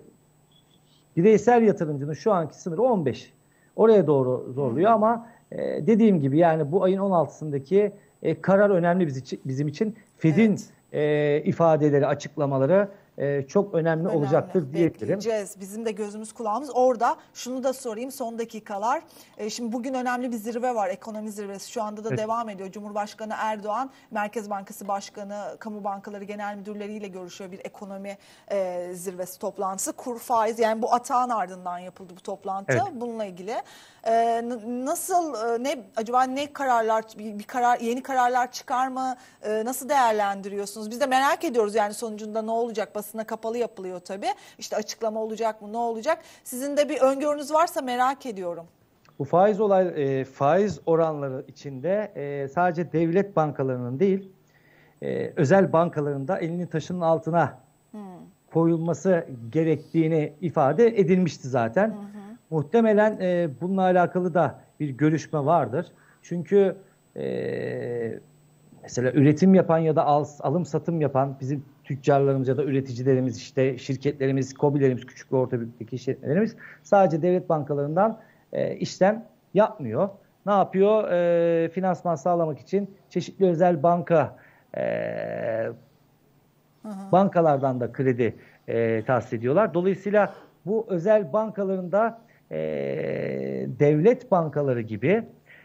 bireysel yatırımcının şu anki sınırı on beş. Oraya doğru zorluyor hmm. ama e, dediğim gibi yani bu ayın on altısındaki e, karar önemli bizim için. Bizim için Fed'in evet. e, ifadeleri, açıklamaları e, çok önemli, önemli olacaktır diyebilirim. Bekleyeceğiz. Bizim de gözümüz kulağımız orada. Şunu da sorayım son dakikalar. E, şimdi bugün önemli bir zirve var. Ekonomi zirvesi şu anda da evet. devam ediyor. Cumhurbaşkanı Erdoğan, Merkez Bankası Başkanı, Kamu Bankaları Genel Müdürleriyle görüşüyor. Bir ekonomi e, zirvesi toplantısı. Kur faiz yani bu atağın ardından yapıldı bu toplantı. Evet. Bununla ilgili. E, nasıl e, ne acaba ne kararlar bir, bir karar yeni kararlar çıkar mı? E, nasıl değerlendiriyorsunuz? Biz de merak ediyoruz yani sonucunda ne olacak? Basına kapalı yapılıyor tabii. İşte açıklama olacak mı? Ne olacak? Sizin de bir öngörünüz varsa merak ediyorum. Bu faiz olay e, faiz oranları içinde e, sadece devlet bankalarının değil, e, özel bankaların da elinin taşının altına hmm. koyulması gerektiğini ifade edilmişti zaten. Hı hı. Muhtemelen e, bununla alakalı da bir görüşme vardır. Çünkü e, mesela üretim yapan ya da al, alım satım yapan bizim tüccarlarımız ya da üreticilerimiz, işte şirketlerimiz, KOBİ'lerimiz, küçük ve orta büyüklükteki işletmelerimiz sadece devlet bankalarından e, işlem yapmıyor. Ne yapıyor? E, finansman sağlamak için çeşitli özel banka e, hı hı. bankalardan da kredi e, tahsis ediyorlar. Dolayısıyla bu özel bankaların da e, devlet bankaları gibi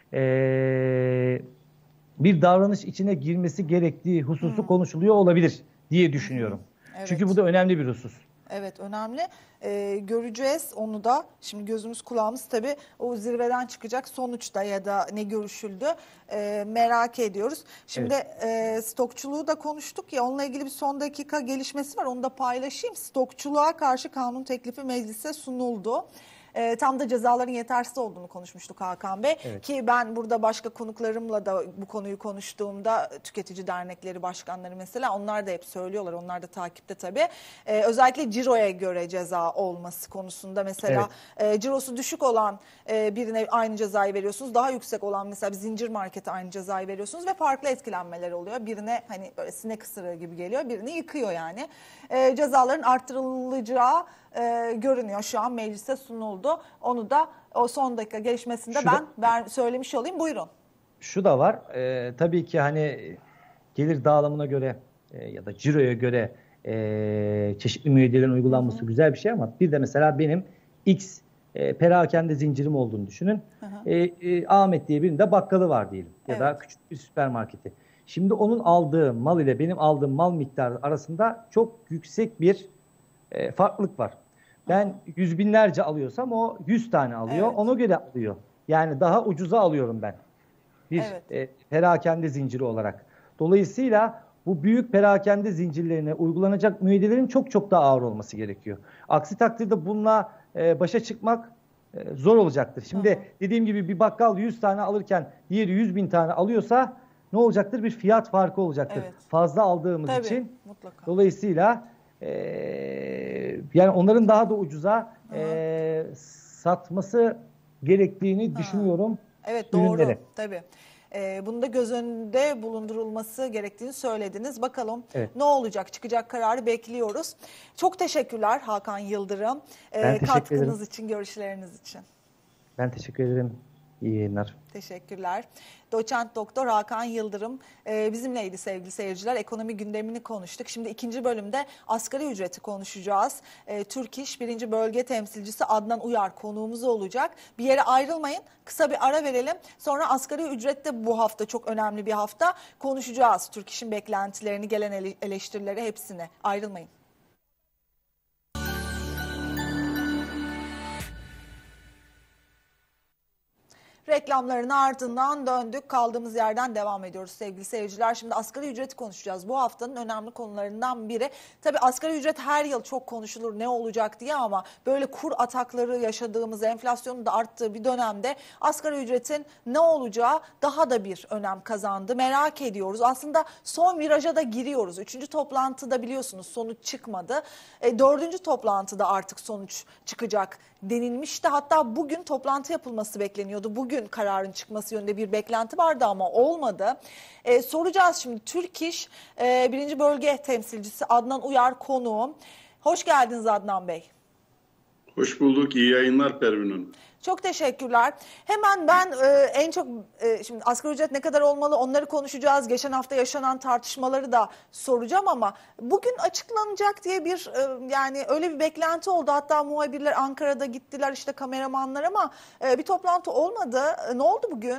e, bir davranış içine girmesi gerektiği hususu hmm. konuşuluyor olabilir diye düşünüyorum. Evet. Çünkü bu da önemli bir husus. Evet önemli. Ee, göreceğiz onu da. Şimdi gözümüz kulağımız tabii o zirveden çıkacak sonuçta ya da ne görüşüldü ee, merak ediyoruz. Şimdi evet. e, stokçuluğu da konuştuk ya onunla ilgili bir son dakika gelişmesi var onu da paylaşayım. Stokçuluğa karşı kanun teklifi meclise sunuldu. E, tam da cezaların yetersiz olduğunu konuşmuştuk Hakan Bey. Evet. Ki ben burada başka konuklarımla da bu konuyu konuştuğumda tüketici dernekleri başkanları mesela onlar da hep söylüyorlar. Onlar da takipte tabii. E, özellikle ciroya göre ceza olması konusunda mesela evet. e, cirosu düşük olan e, birine aynı cezayı veriyorsunuz. Daha yüksek olan mesela bir zincir markete aynı cezayı veriyorsunuz ve farklı etkilenmeler oluyor. Birine hani böyle sinek ısırığı gibi geliyor. Birini yıkıyor yani. E, cezaların arttırılacağı e, görünüyor şu an meclise sunuldu. Onu da o son dakika gelişmesinde şu ben da, ver, söylemiş olayım. Buyurun. Şu da var. E, tabii ki hani gelir dağılımına göre e, ya da ciroya göre e, çeşitli müeyyidelerin uygulanması Hı-hı. güzel bir şey ama bir de mesela benim X e, perakende zincirim olduğunu düşünün. E, e, Ahmet diye birinin de bakkalı var diyelim ya evet. da küçük bir süpermarketi. Şimdi onun aldığı mal ile benim aldığım mal miktarı arasında çok yüksek bir e, farklılık var. Ben yüz binlerce alıyorsam o yüz tane alıyor. Evet. Ona göre alıyor. Yani daha ucuza alıyorum ben. Bir evet. e, perakende zinciri olarak. Dolayısıyla bu büyük perakende zincirlerine uygulanacak müeyyidelerin çok çok daha ağır olması gerekiyor. Aksi takdirde bununla e, başa çıkmak e, zor olacaktır. Şimdi Hı-hı. dediğim gibi bir bakkal yüz tane alırken diğeri yüz bin tane alıyorsa ne olacaktır? Bir fiyat farkı olacaktır. Evet. Fazla aldığımız Tabii, için. Mutlaka. Dolayısıyla e, yani onların daha da ucuza e, satması gerektiğini ha. düşünüyorum. Evet doğru. Ürünleri. Tabii. Ee, bunu da göz önünde bulundurulması gerektiğini söylediniz. Bakalım evet. ne olacak? Çıkacak kararı bekliyoruz. Çok teşekkürler Hakan Yıldırım. Ee, ben teşekkür katkınız ederim. için, görüşleriniz için. Ben teşekkür ederim. İyi yayınlar. Teşekkürler. Doçent Doktor Hakan Yıldırım e, bizimleydi sevgili seyirciler. Ekonomi gündemini konuştuk. Şimdi ikinci bölümde asgari ücreti konuşacağız. E, Türk İş birinci Bölge Temsilcisi Adnan Uyar konuğumuz olacak. Bir yere ayrılmayın. Kısa bir ara verelim. Sonra asgari ücret de bu hafta çok önemli bir hafta. Konuşacağız. Türk İş'in beklentilerini, gelen eleştirileri hepsini. Ayrılmayın. Reklamların ardından döndük. Kaldığımız yerden devam ediyoruz sevgili seyirciler. Şimdi asgari ücreti konuşacağız. Bu haftanın önemli konularından biri. Tabii asgari ücret her yıl çok konuşulur ne olacak diye ama böyle kur atakları yaşadığımız, enflasyonun da arttığı bir dönemde asgari ücretin ne olacağı daha da bir önem kazandı. Merak ediyoruz. Aslında son viraja da giriyoruz. Üçüncü toplantıda biliyorsunuz sonuç çıkmadı. E, dördüncü toplantıda artık sonuç çıkacak denilmişti. Hatta bugün toplantı yapılması bekleniyordu. Bugün kararın çıkması yönünde bir beklenti vardı ama olmadı. Ee, soracağız şimdi. Türk İş e, birinci Bölge Temsilcisi Adnan Uyar konuğum. Hoş geldiniz Adnan Bey. Hoş bulduk. İyi yayınlar Pervin Hanım. Çok teşekkürler. Hemen ben e, en çok e, şimdi asgari ücret ne kadar olmalı onları konuşacağız. Geçen hafta yaşanan tartışmaları da soracağım ama bugün açıklanacak diye bir e, yani öyle bir beklenti oldu. Hatta muhabirler Ankara'da gittiler işte kameramanlar ama e, bir toplantı olmadı. E, ne oldu bugün?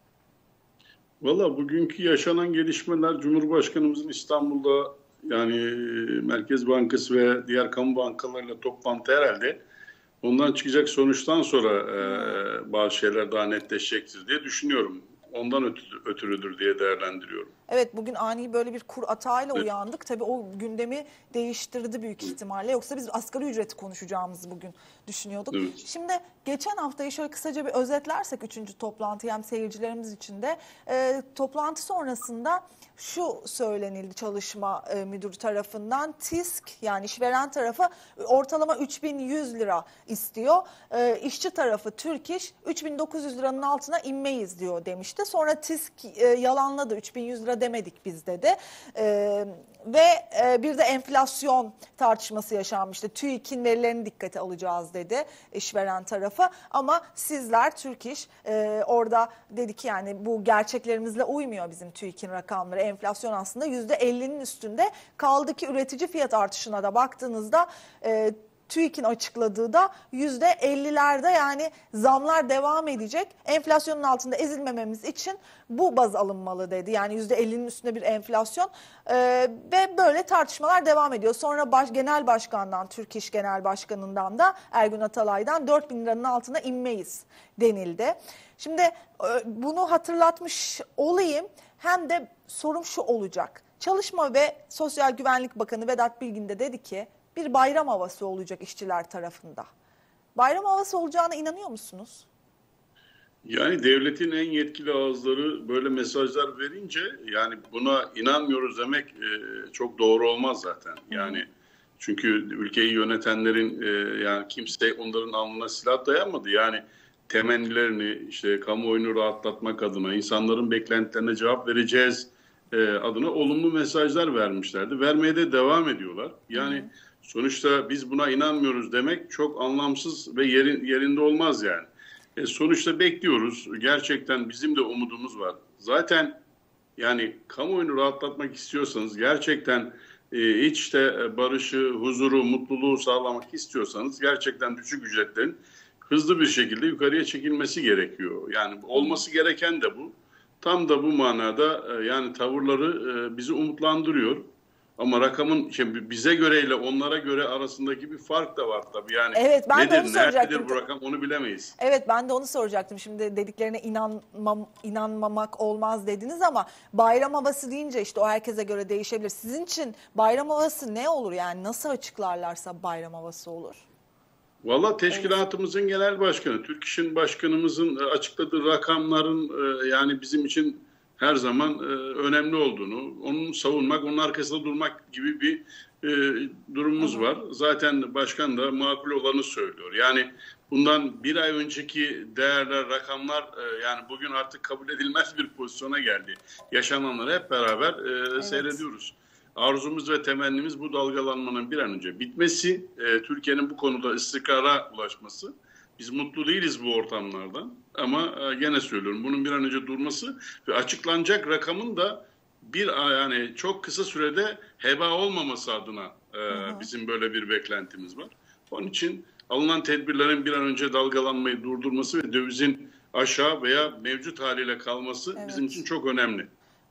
Valla bugünkü yaşanan gelişmeler Cumhurbaşkanımızın İstanbul'da yani Merkez Bankası ve diğer kamu bankalarıyla toplantı herhalde. Ondan çıkacak sonuçtan sonra e, bazı şeyler daha netleşecektir diye düşünüyorum. Ondan ötürü, ötürüdür diye değerlendiriyorum. Evet bugün ani böyle bir kur atağıyla Evet. uyandık. Tabii o gündemi değiştirdi büyük ihtimalle. Yoksa biz asgari ücreti konuşacağımızı bugün düşünüyorduk. Evet. Şimdi geçen haftayı şöyle kısaca bir özetlersek üçüncü toplantı hem seyircilerimiz için de e, toplantı sonrasında şu söylenildi çalışma e, müdürü tarafından. TİSK yani işveren tarafı ortalama üç bin yüz lira istiyor. E, işçi tarafı Türk İş üç bin dokuz yüz liranın altına inmeyiz diyor demişti. Sonra TİSK e, yalanladı üç bin yüz lira demedik biz dedi. E, ve e, bir de enflasyon tartışması yaşanmıştı. TÜİK'in verilerini dikkate alacağız dedi işveren tarafı. Ama sizler Türk İş e, orada dedi ki yani bu gerçeklerimizle uymuyor bizim TÜİK'in rakamları. Enflasyon aslında yüzde ellinin üstünde kaldı ki üretici fiyat artışına da baktığınızda e, TÜİK'in açıkladığı da yüzde ellilerde yani zamlar devam edecek. Enflasyonun altında ezilmememiz için bu baz alınmalı dedi. Yani yüzde ellinin üstünde bir enflasyon ee, ve böyle tartışmalar devam ediyor. Sonra baş, Genel Başkan'dan, Türk İş Genel Başkanı'ndan da Ergün Atalay'dan dört bin liranın altına inmeyiz denildi. Şimdi bunu hatırlatmış olayım hem de sorum şu olacak. Çalışma ve Sosyal Güvenlik Bakanı Vedat Bilgin de dedi ki bir bayram havası olacak işçiler tarafında. Bayram havası olacağına inanıyor musunuz? Yani devletin en yetkili ağızları böyle mesajlar verince yani buna inanmıyoruz demek e, çok doğru olmaz zaten. Yani çünkü ülkeyi yönetenlerin e, yani kimse onların alnına silah dayanmadı. Yani temennilerini işte kamuoyunu rahatlatmak adına insanların beklentilerine cevap vereceğiz e, adına olumlu mesajlar vermişlerdi. Vermeye de devam ediyorlar. Yani hı hı. Sonuçta biz buna inanmıyoruz demek çok anlamsız ve yerin, yerinde olmaz yani. E sonuçta bekliyoruz. Gerçekten bizim de umudumuz var. Zaten yani kamuoyunu rahatlatmak istiyorsanız, gerçekten e, içte barışı, huzuru, mutluluğu sağlamak istiyorsanız gerçekten düşük ücretlerin hızlı bir şekilde yukarıya çekilmesi gerekiyor. Yani olması gereken de bu. Tam da bu manada e, yani tavırları e, bizi umutlandırıyor. Ama rakamın şimdi bize göreyle onlara göre arasındaki bir fark da var tabii. Yani evet, ben nedir, de onu soracaktım. nerededir bu rakam onu bilemeyiz. Evet ben de onu soracaktım. Şimdi dediklerine inanmam, inanmamak olmaz dediniz ama bayram havası deyince işte o herkese göre değişebilir. Sizin için bayram havası ne olur yani nasıl açıklarlarsa bayram havası olur? Valla teşkilatımızın evet. Genel başkanı, Türk İş'in başkanımızın açıkladığı rakamların yani bizim için her zaman e, önemli olduğunu, onun savunmak, onun arkasında durmak gibi bir e, durumumuz var. Zaten başkan da makul olanı söylüyor. Yani bundan bir ay önceki değerler, rakamlar e, yani bugün artık kabul edilmez bir pozisyona geldi. Yaşananları hep beraber e, evet. seyrediyoruz. Arzumuz ve temennimiz bu dalgalanmanın bir an önce bitmesi, e, Türkiye'nin bu konuda istikrara ulaşması. Biz mutlu değiliz bu ortamlardan ama e, gene söylüyorum bunun bir an önce durması ve açıklanacak rakamın da bir yani çok kısa sürede heba olmaması adına e, bizim böyle bir beklentimiz var. Onun için alınan tedbirlerin bir an önce dalgalanmayı durdurması ve dövizin aşağı veya mevcut haliyle kalması evet. bizim için çok önemli.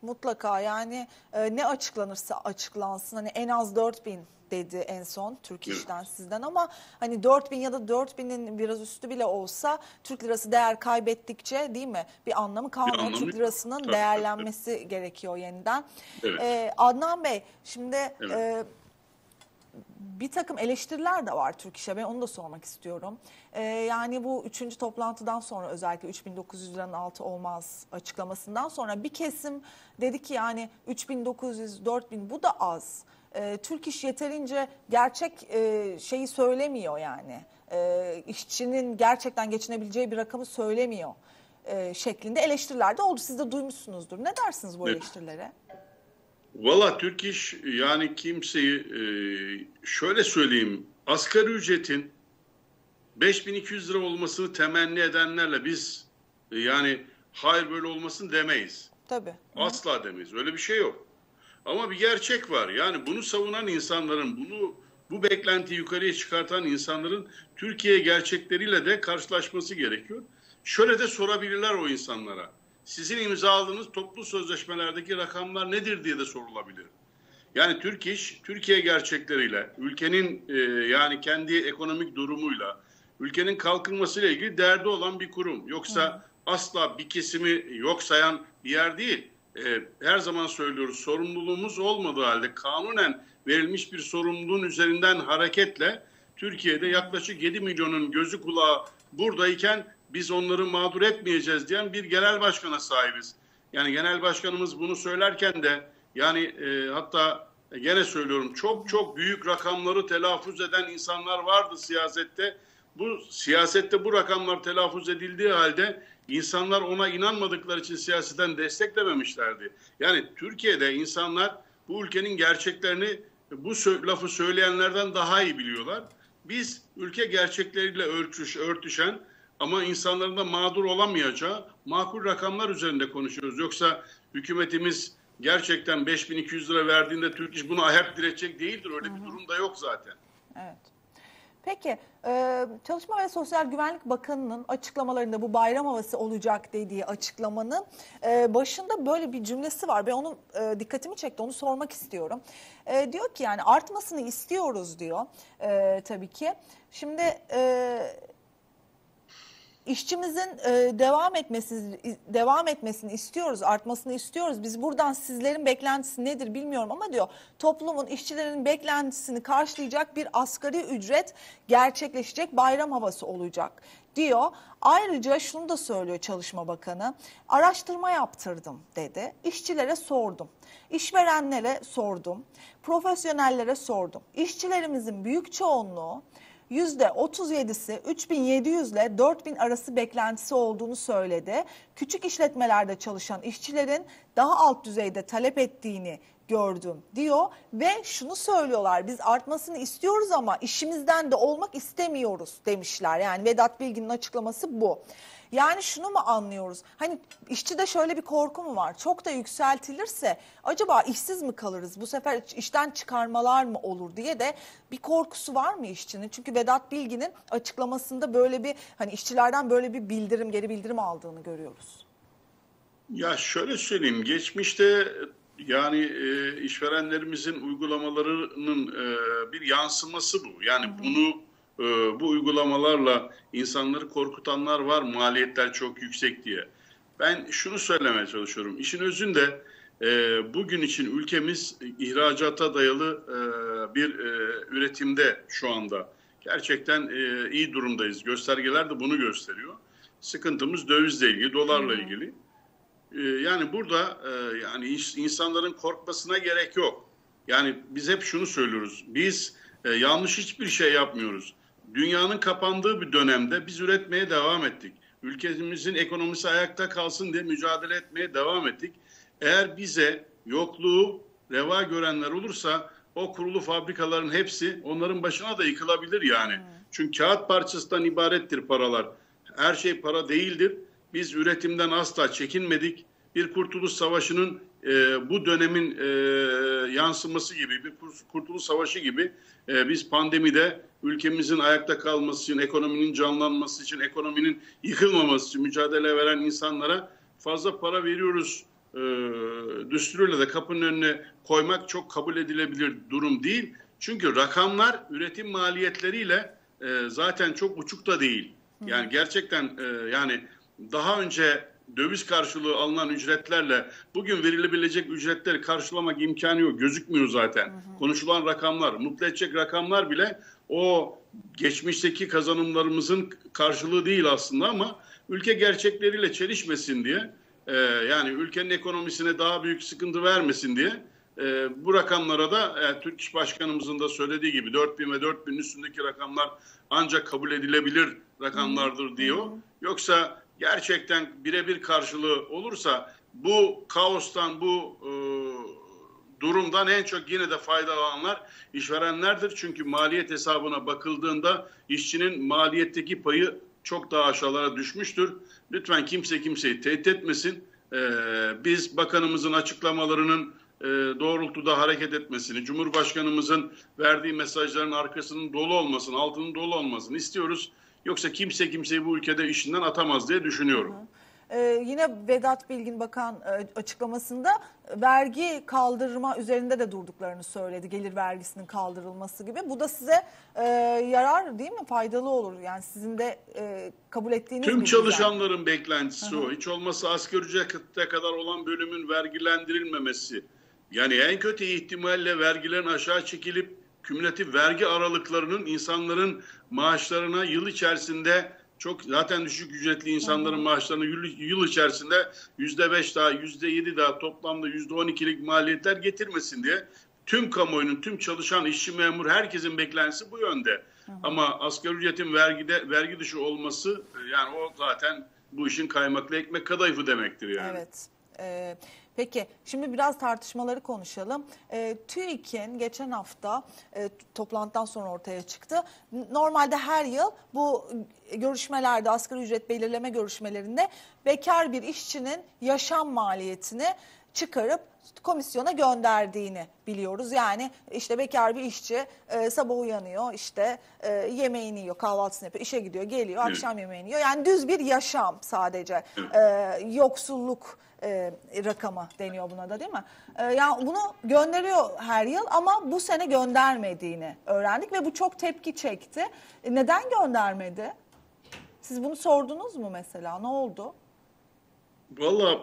Mutlaka yani e, ne açıklanırsa açıklansın. Hani en az dört bin dedi en son Türk İş'ten Evet. sizden ama hani dört bin ya da dört binin biraz üstü bile olsa Türk lirası değer kaybettikçe değil mi bir anlamı kalmıyor. anlamı Türk yok. lirasının Tabii, değerlenmesi gerekiyor yeniden. Evet. E, Adnan Bey şimdi Evet. e, bir takım eleştiriler de var Türk İş'e. Ben onu da sormak istiyorum. Ee, yani bu üçüncü toplantıdan sonra özellikle üç bin dokuz yüz liranın altı olmaz açıklamasından sonra bir kesim dedi ki yani üç bin dokuz yüz dört bin bu da az. Ee, Türk İş yeterince gerçek e, şeyi söylemiyor yani. Ee, işçinin gerçekten geçinebileceği bir rakamı söylemiyor e, şeklinde eleştiriler de oldu. Siz de duymuşsunuzdur. Ne dersiniz bu Evet. eleştirilere? Valla Türk İş yani kimseyi e, şöyle söyleyeyim, asgari ücretin beş bin iki yüz lira olmasını temenni edenlerle biz e, yani hayır böyle olmasın demeyiz. Tabii. Asla demeyiz. Öyle bir şey yok. Ama bir gerçek var. Yani bunu savunan insanların, bunu bu beklentiyi yukarıya çıkartan insanların Türkiye gerçekleriyle de karşılaşması gerekiyor. Şöyle de sorabilirler o insanlara. Sizin imzaladığınız toplu sözleşmelerdeki rakamlar nedir diye de sorulabilir. Yani Türk İş, Türkiye gerçekleriyle, ülkenin e, yani kendi ekonomik durumuyla, ülkenin kalkınmasıyla ilgili derdi olan bir kurum. Yoksa Hı. asla bir kesimi yok sayan bir yer değil. E, her zaman söylüyoruz, sorumluluğumuz olmadığı halde kanunen verilmiş bir sorumluluğun üzerinden hareketle Türkiye'de yaklaşık yedi milyonun gözü kulağı buradayken biz onları mağdur etmeyeceğiz diyen bir genel başkana sahibiz. Yani genel başkanımız bunu söylerken de yani e, hatta gene söylüyorum çok çok büyük rakamları telaffuz eden insanlar vardı siyasette. Bu siyasette bu rakamlar telaffuz edildiği halde insanlar ona inanmadıkları için siyaseten desteklememişlerdi. Yani Türkiye'de insanlar bu ülkenin gerçeklerini bu sö- lafı söyleyenlerden daha iyi biliyorlar. Biz ülke gerçekleriyle örtüş, örtüşen ama insanların da mağdur olamayacağı makul rakamlar üzerinde konuşuyoruz. Yoksa hükümetimiz gerçekten beş bin iki yüz lira verdiğinde Türk İş bunu ayak diretecek değildir. Öyle bir durum da yok zaten. Evet. Peki Çalışma ve Sosyal Güvenlik Bakanı'nın açıklamalarında bu bayram havası olacak dediği açıklamanın başında böyle bir cümlesi var. Ben onun dikkatimi çekti, onu sormak istiyorum. Diyor ki yani artmasını istiyoruz diyor tabii ki. Şimdi İşçimizin e, devam etmesini devam etmesini istiyoruz, artmasını istiyoruz. Biz buradan sizlerin beklentisi nedir bilmiyorum ama diyor toplumun, işçilerin beklentisini karşılayacak bir asgari ücret gerçekleşecek, bayram havası olacak diyor. Ayrıca şunu da söylüyor Çalışma Bakanı. Araştırma yaptırdım dedi. İşçilere sordum. İşverenlere sordum. Profesyonellere sordum. İşçilerimizin büyük çoğunluğu yüzde otuz yedisi üç bin yedi yüz ile dört bin arası beklentisi olduğunu söyledi. Küçük işletmelerde çalışan işçilerin daha alt düzeyde talep ettiğini gördüm diyor ve şunu söylüyorlar, biz artmasını istiyoruz ama işimizden de olmak istemiyoruz demişler. Yani Vedat Bilgin'in açıklaması bu. Yani şunu mu anlıyoruz? Hani işçide şöyle bir korku mu var? Çok da yükseltilirse acaba işsiz mi kalırız? Bu sefer işten çıkarmalar mı olur diye de bir korkusu var mı işçinin? Çünkü Vedat Bilgin'in açıklamasında böyle bir hani işçilerden böyle bir bildirim, geri bildirim aldığını görüyoruz. Ya şöyle söyleyeyim, geçmişte yani e, işverenlerimizin uygulamalarının e, bir yansıması bu. Yani hı hı. bunu e, bu uygulamalarla insanları korkutanlar var, maliyetler çok yüksek diye. Ben şunu söylemeye çalışıyorum. İşin özünde e, bugün için ülkemiz ihracata dayalı e, bir e, üretimde şu anda. Gerçekten e, iyi durumdayız. Göstergeler de bunu gösteriyor. Sıkıntımız dövizle ilgili, dolarla ilgili. Yani burada yani insanların korkmasına gerek yok. Yani biz hep şunu söylüyoruz. Biz yanlış hiçbir şey yapmıyoruz. Dünyanın kapandığı bir dönemde biz üretmeye devam ettik. Ülkemizin ekonomisi ayakta kalsın diye mücadele etmeye devam ettik. Eğer bize yokluğu reva görenler olursa o kurulu fabrikaların hepsi onların başına da yıkılabilir yani. Hmm. Çünkü kağıt parçasından ibarettir paralar. Her şey para değildir. Biz üretimden asla çekinmedik. Bir Kurtuluş Savaşı'nın e, bu dönemin e, yansıması gibi, bir Kurtuluş Savaşı gibi e, biz pandemide ülkemizin ayakta kalması için, ekonominin canlanması için, ekonominin yıkılmaması için mücadele veren insanlara fazla para veriyoruz e, düsturuyla da kapının önüne koymak çok kabul edilebilir durum değil. Çünkü rakamlar üretim maliyetleriyle e, zaten çok uçuk da değil. Yani gerçekten e, yani daha önce döviz karşılığı alınan ücretlerle bugün verilebilecek ücretleri karşılamak imkanı yok. Gözükmüyor zaten. Hı hı. Konuşulan rakamlar, mutlu edecek rakamlar bile o geçmişteki kazanımlarımızın karşılığı değil aslında, ama ülke gerçekleriyle çelişmesin diye, e, yani ülkenin ekonomisine daha büyük sıkıntı vermesin diye e, bu rakamlara da e, Türk İş Başkanımızın da söylediği gibi dört bin ve dört binin üstündeki rakamlar ancak kabul edilebilir rakamlardır diyor. Yoksa gerçekten birebir karşılığı olursa bu kaostan, bu e, durumdan en çok yine de faydalananlar işverenlerdir. Çünkü maliyet hesabına bakıldığında işçinin maliyetteki payı çok daha aşağılara düşmüştür. Lütfen kimse kimseyi tehdit etmesin. Ee, biz bakanımızın açıklamalarının e, doğrultuda hareket etmesini, Cumhurbaşkanımızın verdiği mesajların arkasının dolu olmasını, altının dolu olmasını istiyoruz. Yoksa kimse kimseyi bu ülkede işinden atamaz diye düşünüyorum. Hı hı. Ee, yine Vedat Bilgin Bakan e, açıklamasında vergi kaldırma üzerinde de durduklarını söyledi. Gelir vergisinin kaldırılması gibi. Bu da size e, yarar değil mi? Faydalı olur. Yani sizin de e, kabul ettiğiniz Tüm bir çalışanların düzen. beklentisi o. Hiç olmazsa asgari ücrete kadar olan bölümün vergilendirilmemesi. Yani en kötü ihtimalle vergilerin aşağı çekilip kümülatif vergi aralıklarının insanların maaşlarına yıl içerisinde, çok zaten düşük ücretli insanların Hı-hı. maaşlarına yıl, yıl içerisinde yüzde beş daha, yüzde yedi daha, toplamda yüzde on ikilik maliyetler getirmesin diye tüm kamuoyunun, tüm çalışan, işçi, memur, herkesin beklentisi bu yönde. Hı-hı. Ama asgari ücretin vergide vergi dışı olması, yani o zaten bu işin kaymaklı ekmek kadayıfı demektir yani. Evet. Ee, peki şimdi biraz tartışmaları konuşalım. E, TÜİK'in geçen hafta e, toplantıdan sonra ortaya çıktı. Normalde her yıl bu görüşmelerde, asgari ücret belirleme görüşmelerinde bekar bir işçinin yaşam maliyetini çıkarıp komisyona gönderdiğini biliyoruz. Yani işte bekar bir işçi e, sabah uyanıyor, işte e, yemeğini yiyor, kahvaltısını yapıyor, işe gidiyor, geliyor, evet. akşam yemeğini yiyor. Yani düz bir yaşam sadece. Evet. E, yoksulluk e, rakamı deniyor buna da, değil mi? E, yani bunu gönderiyor her yıl ama bu sene göndermediğini öğrendik ve bu çok tepki çekti. E, neden göndermedi? Siz bunu sordunuz mu mesela? Ne oldu? Vallahi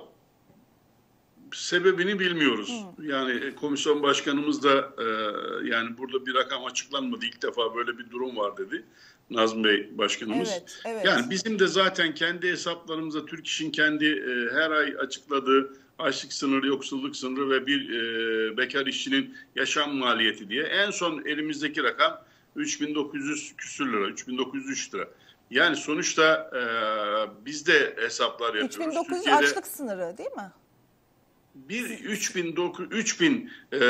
sebebini bilmiyoruz. Hı. Yani komisyon başkanımız da e, yani burada bir rakam açıklanmadı. İlk defa böyle bir durum var dedi Nazım Bey başkanımız. Evet, evet. Yani bizim de zaten kendi hesaplarımızda Türk İş'in kendi e, her ay açıkladığı açlık sınırı, yoksulluk sınırı ve bir e, bekar işçinin yaşam maliyeti diye en son elimizdeki rakam üç bin dokuz yüz küsür lira, üç bin dokuz yüz üç lira. Yani sonuçta e, biz de hesaplar yapıyoruz. üç bin dokuz yüz Türkiye'de açlık sınırı değil mi? Bir üç bin üç bin e,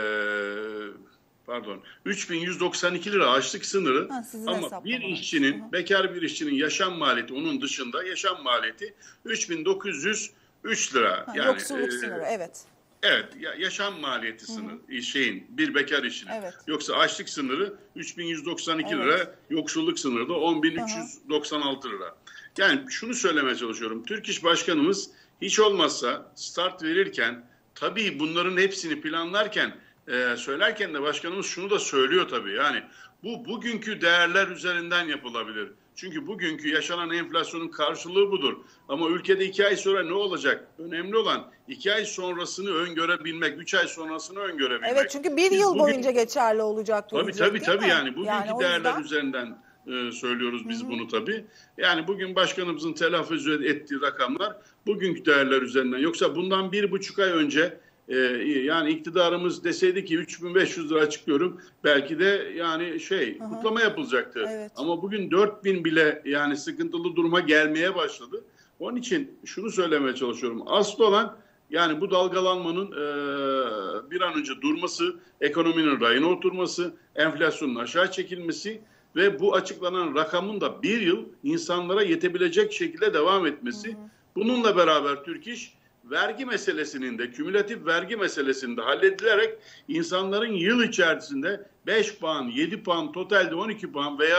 pardon üç bin yüz doksan iki lira açlık sınırı, ha, ama bir işçinin, Hı-hı. bekar bir işçinin yaşam maliyeti, onun dışında yaşam maliyeti üç bin dokuz yüz üç lira. Ha, yani yoksulluk e, sınırı, evet. Evet, yaşam maliyeti sınırı, Hı-hı. şeyin, bir bekar işçinin. Evet. Yoksa açlık sınırı üç bin yüz doksan iki evet. lira, yoksulluk sınırı da on bin üç yüz doksan altı lira. Yani şunu söylemeye çalışıyorum. Türk İş Başkanımız hiç olmazsa start verirken, tabii bunların hepsini planlarken, e, söylerken de başkanımız şunu da söylüyor tabii. Yani bu bugünkü değerler üzerinden yapılabilir. Çünkü bugünkü yaşanan enflasyonun karşılığı budur. Ama ülkede iki ay sonra ne olacak? Önemli olan iki ay sonrasını öngörebilmek, üç ay sonrasını öngörebilmek. Evet, çünkü bir Biz yıl bugün, boyunca geçerli olacak bu tabii, ücret, tabii, tabii mi? yani bugünkü yani değerler yüzden... üzerinden e, söylüyoruz biz Hı-hı. bunu tabii. Yani bugün başkanımızın telaffuz ettiği rakamlar bugünkü değerler üzerinden. Yoksa bundan bir buçuk ay önce e, yani iktidarımız deseydi ki üç bin beş yüz lira açıklıyorum, belki de yani şey Hı-hı. kutlama yapılacaktı. Evet. Ama bugün dört bin bile yani sıkıntılı duruma gelmeye başladı. Onun için şunu söylemeye çalışıyorum. Asıl olan yani bu dalgalanmanın e, bir an önce durması, ekonominin rayına oturması, enflasyonun aşağı çekilmesi ve bu açıklanan rakamın da bir yıl insanlara yetebilecek şekilde devam etmesi. Hı hı. Bununla beraber Türk İş vergi meselesinin de, kümülatif vergi meselesinin de halledilerek insanların yıl içerisinde beş puan, yedi puan, totalde on iki puan veya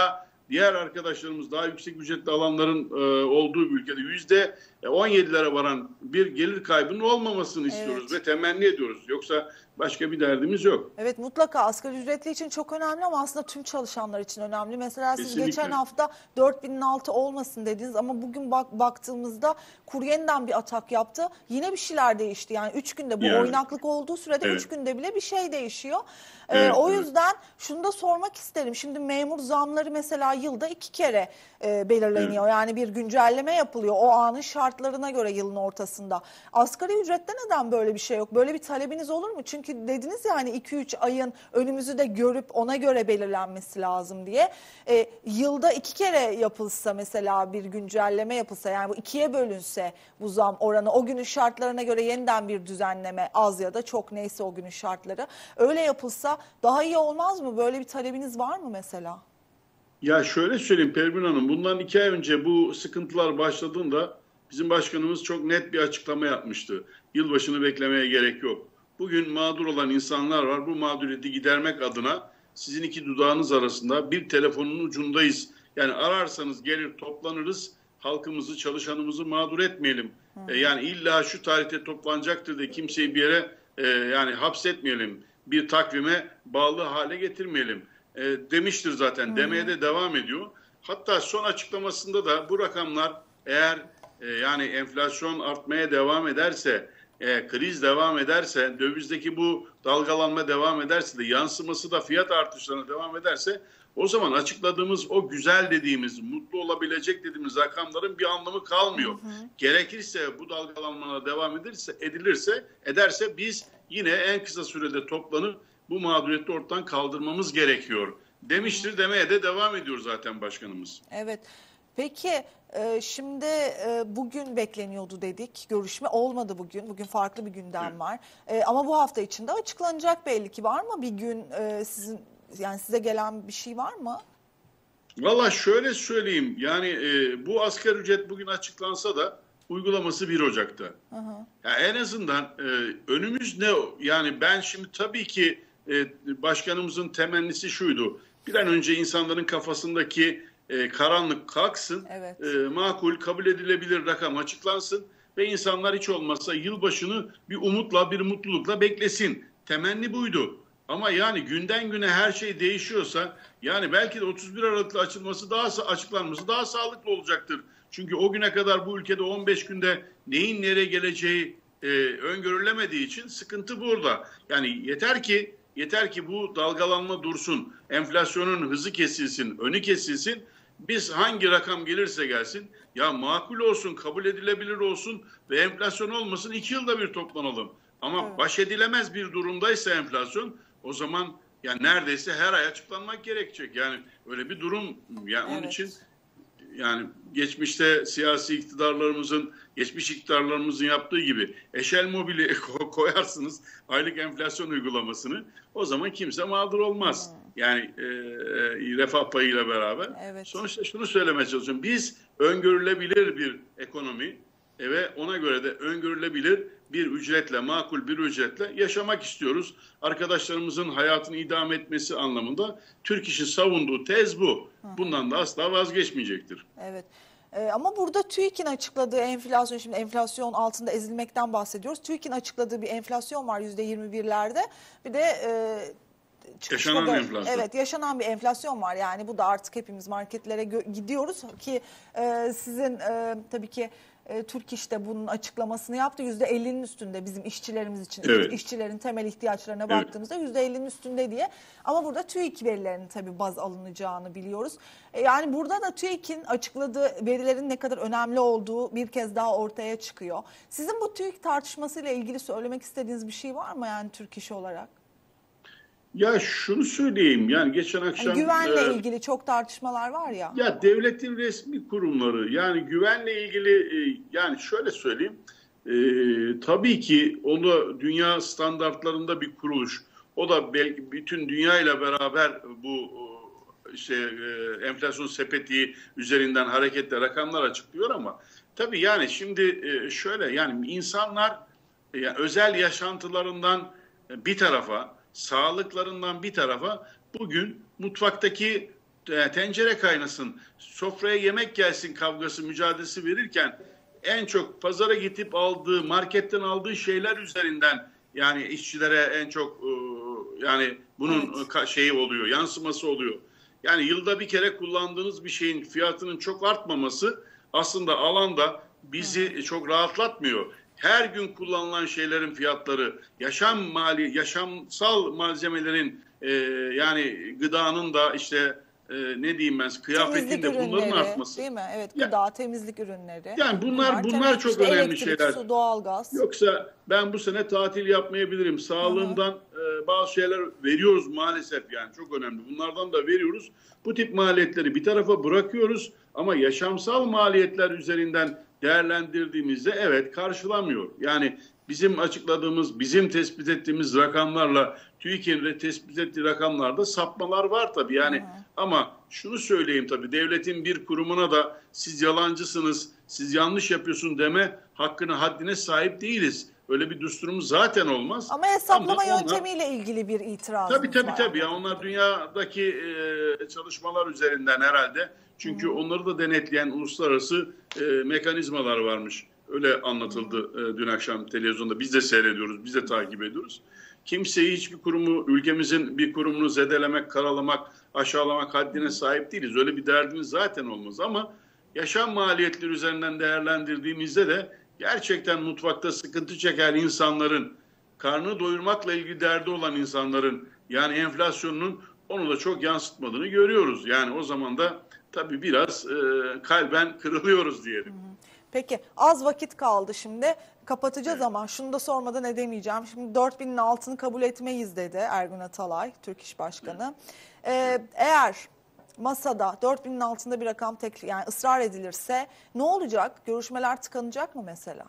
diğer arkadaşlarımız daha yüksek ücretli alanların e, olduğu bir ülkede yüzde on yedilere varan bir gelir kaybının olmamasını istiyoruz Evet. ve temenni ediyoruz. Yoksa başka bir derdimiz yok. Evet, mutlaka asgari ücretli için çok önemli ama aslında tüm çalışanlar için önemli. Mesela siz Kesinlikle. geçen hafta dört binin altı olmasın dediniz ama bugün bak baktığımızda kur yeniden bir atak yaptı. Yine bir şeyler değişti. Yani üç günde bu Yani. oynaklık olduğu sürede üç Evet. günde bile bir şey değişiyor. Ee, Evet, o evet. yüzden şunu da sormak isterim. Şimdi memur zamları mesela yılda iki kere e, belirleniyor. Evet. Yani bir güncelleme yapılıyor o anın şartlarına göre yılın ortasında. Asgari ücrette neden böyle bir şey yok? Böyle bir talebiniz olur mu? Çünkü dediniz ya hani iki üç ayın önümüzü de görüp ona göre belirlenmesi lazım diye. E, yılda iki kere yapılsa mesela bir güncelleme yapılsa yani bu ikiye bölünse bu zam oranı o günün şartlarına göre yeniden bir düzenleme az ya da çok neyse o günün şartları öyle yapılsa daha iyi olmaz mı? Böyle bir talebiniz var mı mesela? Ya şöyle söyleyeyim Pervin Hanım, bundan iki ay önce bu sıkıntılar başladığında bizim başkanımız çok net bir açıklama yapmıştı. Yılbaşını beklemeye gerek yok. Bugün mağdur olan insanlar var. Bu mağduriyeti gidermek adına sizin iki dudağınız arasında bir telefonun ucundayız. Yani ararsanız gelir toplanırız. Halkımızı, çalışanımızı mağdur etmeyelim. E, yani illa şu tarihte toplanacaktır da kimseyi bir yere e, yani hapsetmeyelim. Bir takvime bağlı hale getirmeyelim. E, demiştir zaten. Demeye de devam ediyor. Hatta son açıklamasında da bu rakamlar eğer e, yani enflasyon artmaya devam ederse, e, kriz devam ederse, dövizdeki bu dalgalanma devam ederse de yansıması da fiyat artışlarına devam ederse o zaman açıkladığımız o güzel dediğimiz, mutlu olabilecek dediğimiz rakamların bir anlamı kalmıyor. Hı hı. Gerekirse bu dalgalanmana devam edilirse, edilirse, ederse biz yine en kısa sürede toplanıp bu mağduriyeti ortadan kaldırmamız gerekiyor demiştir, demeye de devam ediyor zaten başkanımız. Evet. Peki e, şimdi e, bugün bekleniyordu dedik. Görüşme olmadı bugün. Bugün farklı bir gündem evet. var. E, ama bu hafta içinde açıklanacak belli ki. Var mı bir gün e, sizin yani size gelen bir şey var mı? Valla şöyle söyleyeyim. Yani e, bu asgari ücret bugün açıklansa da uygulaması bir Ocak'ta. Hı hı. Yani en azından e, önümüz ne? Yani ben şimdi tabii ki e, başkanımızın temennisi şuydu. Bir an önce insanların kafasındaki e, karanlık kalksın. Evet. E, makul, kabul edilebilir rakam açıklansın ve insanlar hiç olmazsa yılbaşını bir umutla, bir mutlulukla beklesin. Temenni buydu. Ama yani günden güne her şey değişiyorsa yani belki de otuz bir Aralık'ta açılması daha açıklanması daha sağlıklı olacaktır. Çünkü o güne kadar bu ülkede on beş günde neyin nereye geleceği e, öngörülemediği için sıkıntı burada. Yani yeter ki yeter ki bu dalgalanma dursun, enflasyonun hızı kesilsin, önü kesilsin. Biz hangi rakam gelirse gelsin ya makul olsun, kabul edilebilir olsun ve enflasyon olmasın, iki yılda bir toplanalım. Ama evet. baş edilemez bir durumdaysa enflasyon o zaman yani neredeyse her ay açıklanmak gerekecek. Yani öyle bir durum yani evet. onun için yani geçmişte siyasi iktidarlarımızın, geçmiş iktidarlarımızın yaptığı gibi eşel mobili koyarsınız aylık enflasyon uygulamasını. O zaman kimse mağdur olmaz. Hmm. Yani e, refah payıyla beraber. Evet. Sonuçta şunu söylemeye çalışıyorum. Biz öngörülebilir bir ekonomi e, ve ona göre de öngörülebilir bir ücretle, makul bir ücretle yaşamak istiyoruz. Arkadaşlarımızın hayatını idame etmesi anlamında Türk İş'in savunduğu tez bu. Bundan da asla vazgeçmeyecektir. Evet. Ee, ama burada TÜİK'in açıkladığı enflasyon, şimdi enflasyon altında ezilmekten bahsediyoruz. TÜİK'in açıkladığı bir enflasyon var yüzde yirmi birlerde. Bir de e, yaşanan da, enflasyon. Evet, yaşanan bir enflasyon var. Yani bu da artık hepimiz marketlere gidiyoruz ki e, sizin e, tabii ki E, Türk İş de bunun açıklamasını yaptı. yüzde ellinin üstünde bizim işçilerimiz için, evet. işçilerin temel ihtiyaçlarına evet. baktığımızda yüzde ellinin üstünde diye. Ama burada TÜİK verilerinin tabii baz alınacağını biliyoruz. E, yani burada da TÜİK'in açıkladığı verilerin ne kadar önemli olduğu bir kez daha ortaya çıkıyor. Sizin bu TÜİK tartışmasıyla ilgili söylemek istediğiniz bir şey var mı yani Türk İş olarak? Ya şunu söyleyeyim yani geçen akşam... Yani güvenle e, ilgili çok tartışmalar var ya. Ya devletin resmi kurumları yani güvenle ilgili e, yani şöyle söyleyeyim. E, tabii ki o da dünya standartlarında bir kuruluş. O da belki bütün dünya ile beraber bu işte e, enflasyon sepeti üzerinden hareketle rakamlar açıklıyor ama tabii yani şimdi e, şöyle yani insanlar e, yani özel yaşantılarından bir tarafa, sağlıklarından bir tarafa bugün mutfaktaki e, tencere kaynasın, sofraya yemek gelsin kavgası, mücadelesi verirken en çok pazara gidip aldığı, marketten aldığı şeyler üzerinden yani işçilere en çok e, yani bunun evet. şeyi oluyor, yansıması oluyor. Yani yılda bir kere kullandığınız bir şeyin fiyatının çok artmaması aslında alanda bizi hmm. çok rahatlatmıyor. Her gün kullanılan şeylerin fiyatları, yaşam mali, yaşamsal malzemelerin e, yani gıdanın da işte e, ne diyeyim ben, kıyafetin de bunların artması. Değil mi? Evet, gıda, ya, temizlik ürünleri. Yani bunlar bunlar, bunlar çok işte önemli elektrik, şeyler. Su, doğalgaz. Yoksa ben bu sene tatil yapmayabilirim. Sağlığımdan e, bazı şeyler veriyoruz maalesef, yani çok önemli. Bunlardan da veriyoruz. Bu tip maliyetleri bir tarafa bırakıyoruz ama yaşamsal maliyetler üzerinden değerlendirdiğimizde evet karşılamıyor. Yani bizim açıkladığımız, bizim tespit ettiğimiz rakamlarla TÜİK'in tespit ettiği rakamlarda sapmalar var tabii. Yani hı hı. Ama şunu söyleyeyim tabii, devletin bir kurumuna da siz yalancısınız, siz yanlış yapıyorsun deme hakkına, haddine sahip değiliz. Öyle bir düsturumuz zaten olmaz. Ama hesaplama Ama yöntemiyle onlar, ilgili bir itiraz tabii tabii var. tabii. Ya onlar dünyadaki e, çalışmalar üzerinden herhalde. Çünkü hı. onları da denetleyen uluslararası e, mekanizmalar varmış. Öyle anlatıldı e, dün akşam televizyonda. Biz de seyrediyoruz, biz de takip ediyoruz. Kimseyi, hiçbir kurumu, ülkemizin bir kurumunu zedelemek, karalamak, aşağılamak haddine sahip değiliz. Öyle bir derdimiz zaten olmaz ama yaşam maliyetleri üzerinden değerlendirdiğimizde de gerçekten mutfakta sıkıntı çeken insanların, karnını doyurmakla ilgili derdi olan insanların, yani enflasyonun onu da çok yansıtmadığını görüyoruz. Yani o zaman da tabii biraz e, kalben kırılıyoruz diyelim. Peki, az vakit kaldı şimdi. Kapatacağız ama şunu da sormadan edemeyeceğim. Şimdi dört binin altını kabul etmeyiz dedi Ergun Atalay, Türk İş Başkanı. Ee, eğer masada dört binin altında bir rakam tek, yani ısrar edilirse ne olacak? Görüşmeler tıkanacak mı mesela?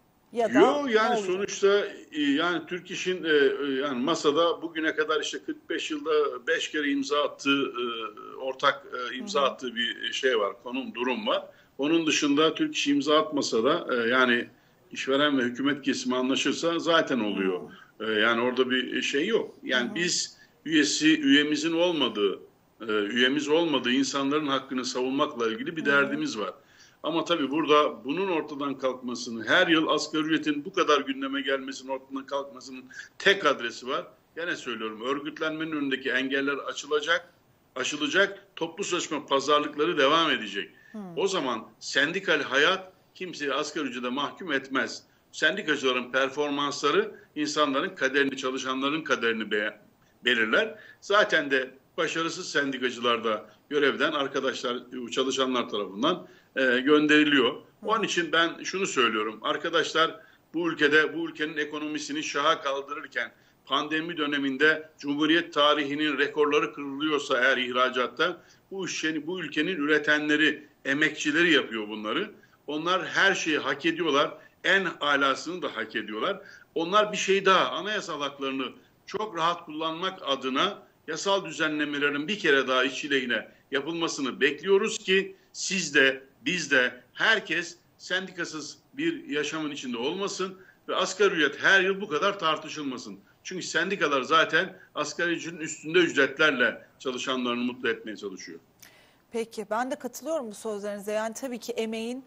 Ya da Yok yani sonuçta yani Türk İş'in yani masada bugüne kadar işte kırk beş yılda beş kere imza attığı, ortak imza attığı bir şey var, konum, durum var. Onun dışında Türk İş imza atmasa da yani işveren ve hükümet kesimi anlaşırsa zaten oluyor. Hmm. Yani orada bir şey yok. Yani hmm. biz üyesi, üyemizin olmadığı, üyemiz olmadığı insanların hakkını savunmakla ilgili bir hmm. derdimiz var. Ama tabii burada bunun ortadan kalkmasını, her yıl asgari ücretin bu kadar gündeme gelmesinin, ortadan kalkmasının tek adresi var. Gene söylüyorum, örgütlenmenin önündeki engeller açılacak, aşılacak, toplu sözleşme pazarlıkları devam edecek. Hmm. O zaman sendikal hayat kimseyi asgari ücrete mahkum etmez. Sendikacıların performansları insanların kaderini, çalışanların kaderini be belirler. Zaten de başarısız sendikacılar da görevden arkadaşlar, çalışanlar tarafından e, gönderiliyor. Onun için ben şunu söylüyorum. Arkadaşlar, bu ülkede, bu ülkenin ekonomisini şaha kaldırırken pandemi döneminde Cumhuriyet tarihinin rekorları kırılıyorsa eğer ihracatta, bu ülkenin, bu ülkenin üretenleri, emekçileri yapıyor bunları. Onlar her şeyi hak ediyorlar. En alasını da hak ediyorlar. Onlar bir şey daha, anayasal haklarını çok rahat kullanmak adına yasal düzenlemelerin bir kere daha işçi lehine yapılmasını bekliyoruz ki siz de, biz de, herkes sendikasız bir yaşamın içinde olmasın ve asgari ücret her yıl bu kadar tartışılmasın. Çünkü sendikalar zaten asgari ücretin üstünde ücretlerle çalışanlarını mutlu etmeye çalışıyor. Peki, ben de katılıyorum bu sözlerinize. Yani tabii ki emeğin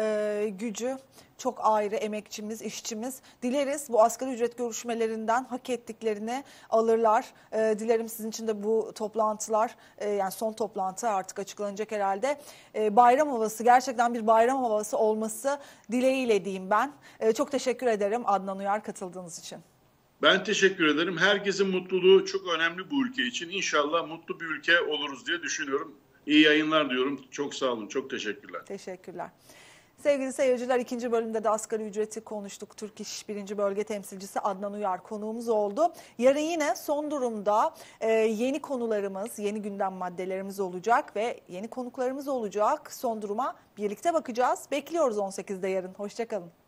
e, gücü çok ayrı, emekçimiz, işçimiz. Dileriz bu asgari ücret görüşmelerinden hak ettiklerini alırlar. E, dilerim sizin için de bu toplantılar, e, yani son toplantı artık açıklanacak herhalde. E, bayram havası, gerçekten bir bayram havası olması dileğiyle diyeyim ben. E, çok teşekkür ederim Adnan Uyar, katıldığınız için. Ben teşekkür ederim. Herkesin mutluluğu çok önemli bu ülke için. İnşallah mutlu bir ülke oluruz diye düşünüyorum. İyi yayınlar diyorum. Çok sağ olun. Çok teşekkürler. Teşekkürler. Sevgili seyirciler, ikinci bölümde de asgari ücreti konuştuk. Türk İş birinci Bölge Temsilcisi Adnan Uyar konuğumuz oldu. Yarın yine son durumda e, yeni konularımız, yeni gündem maddelerimiz olacak ve yeni konuklarımız olacak. Son duruma birlikte bakacağız. Bekliyoruz on sekizde yarın. Hoşça kalın.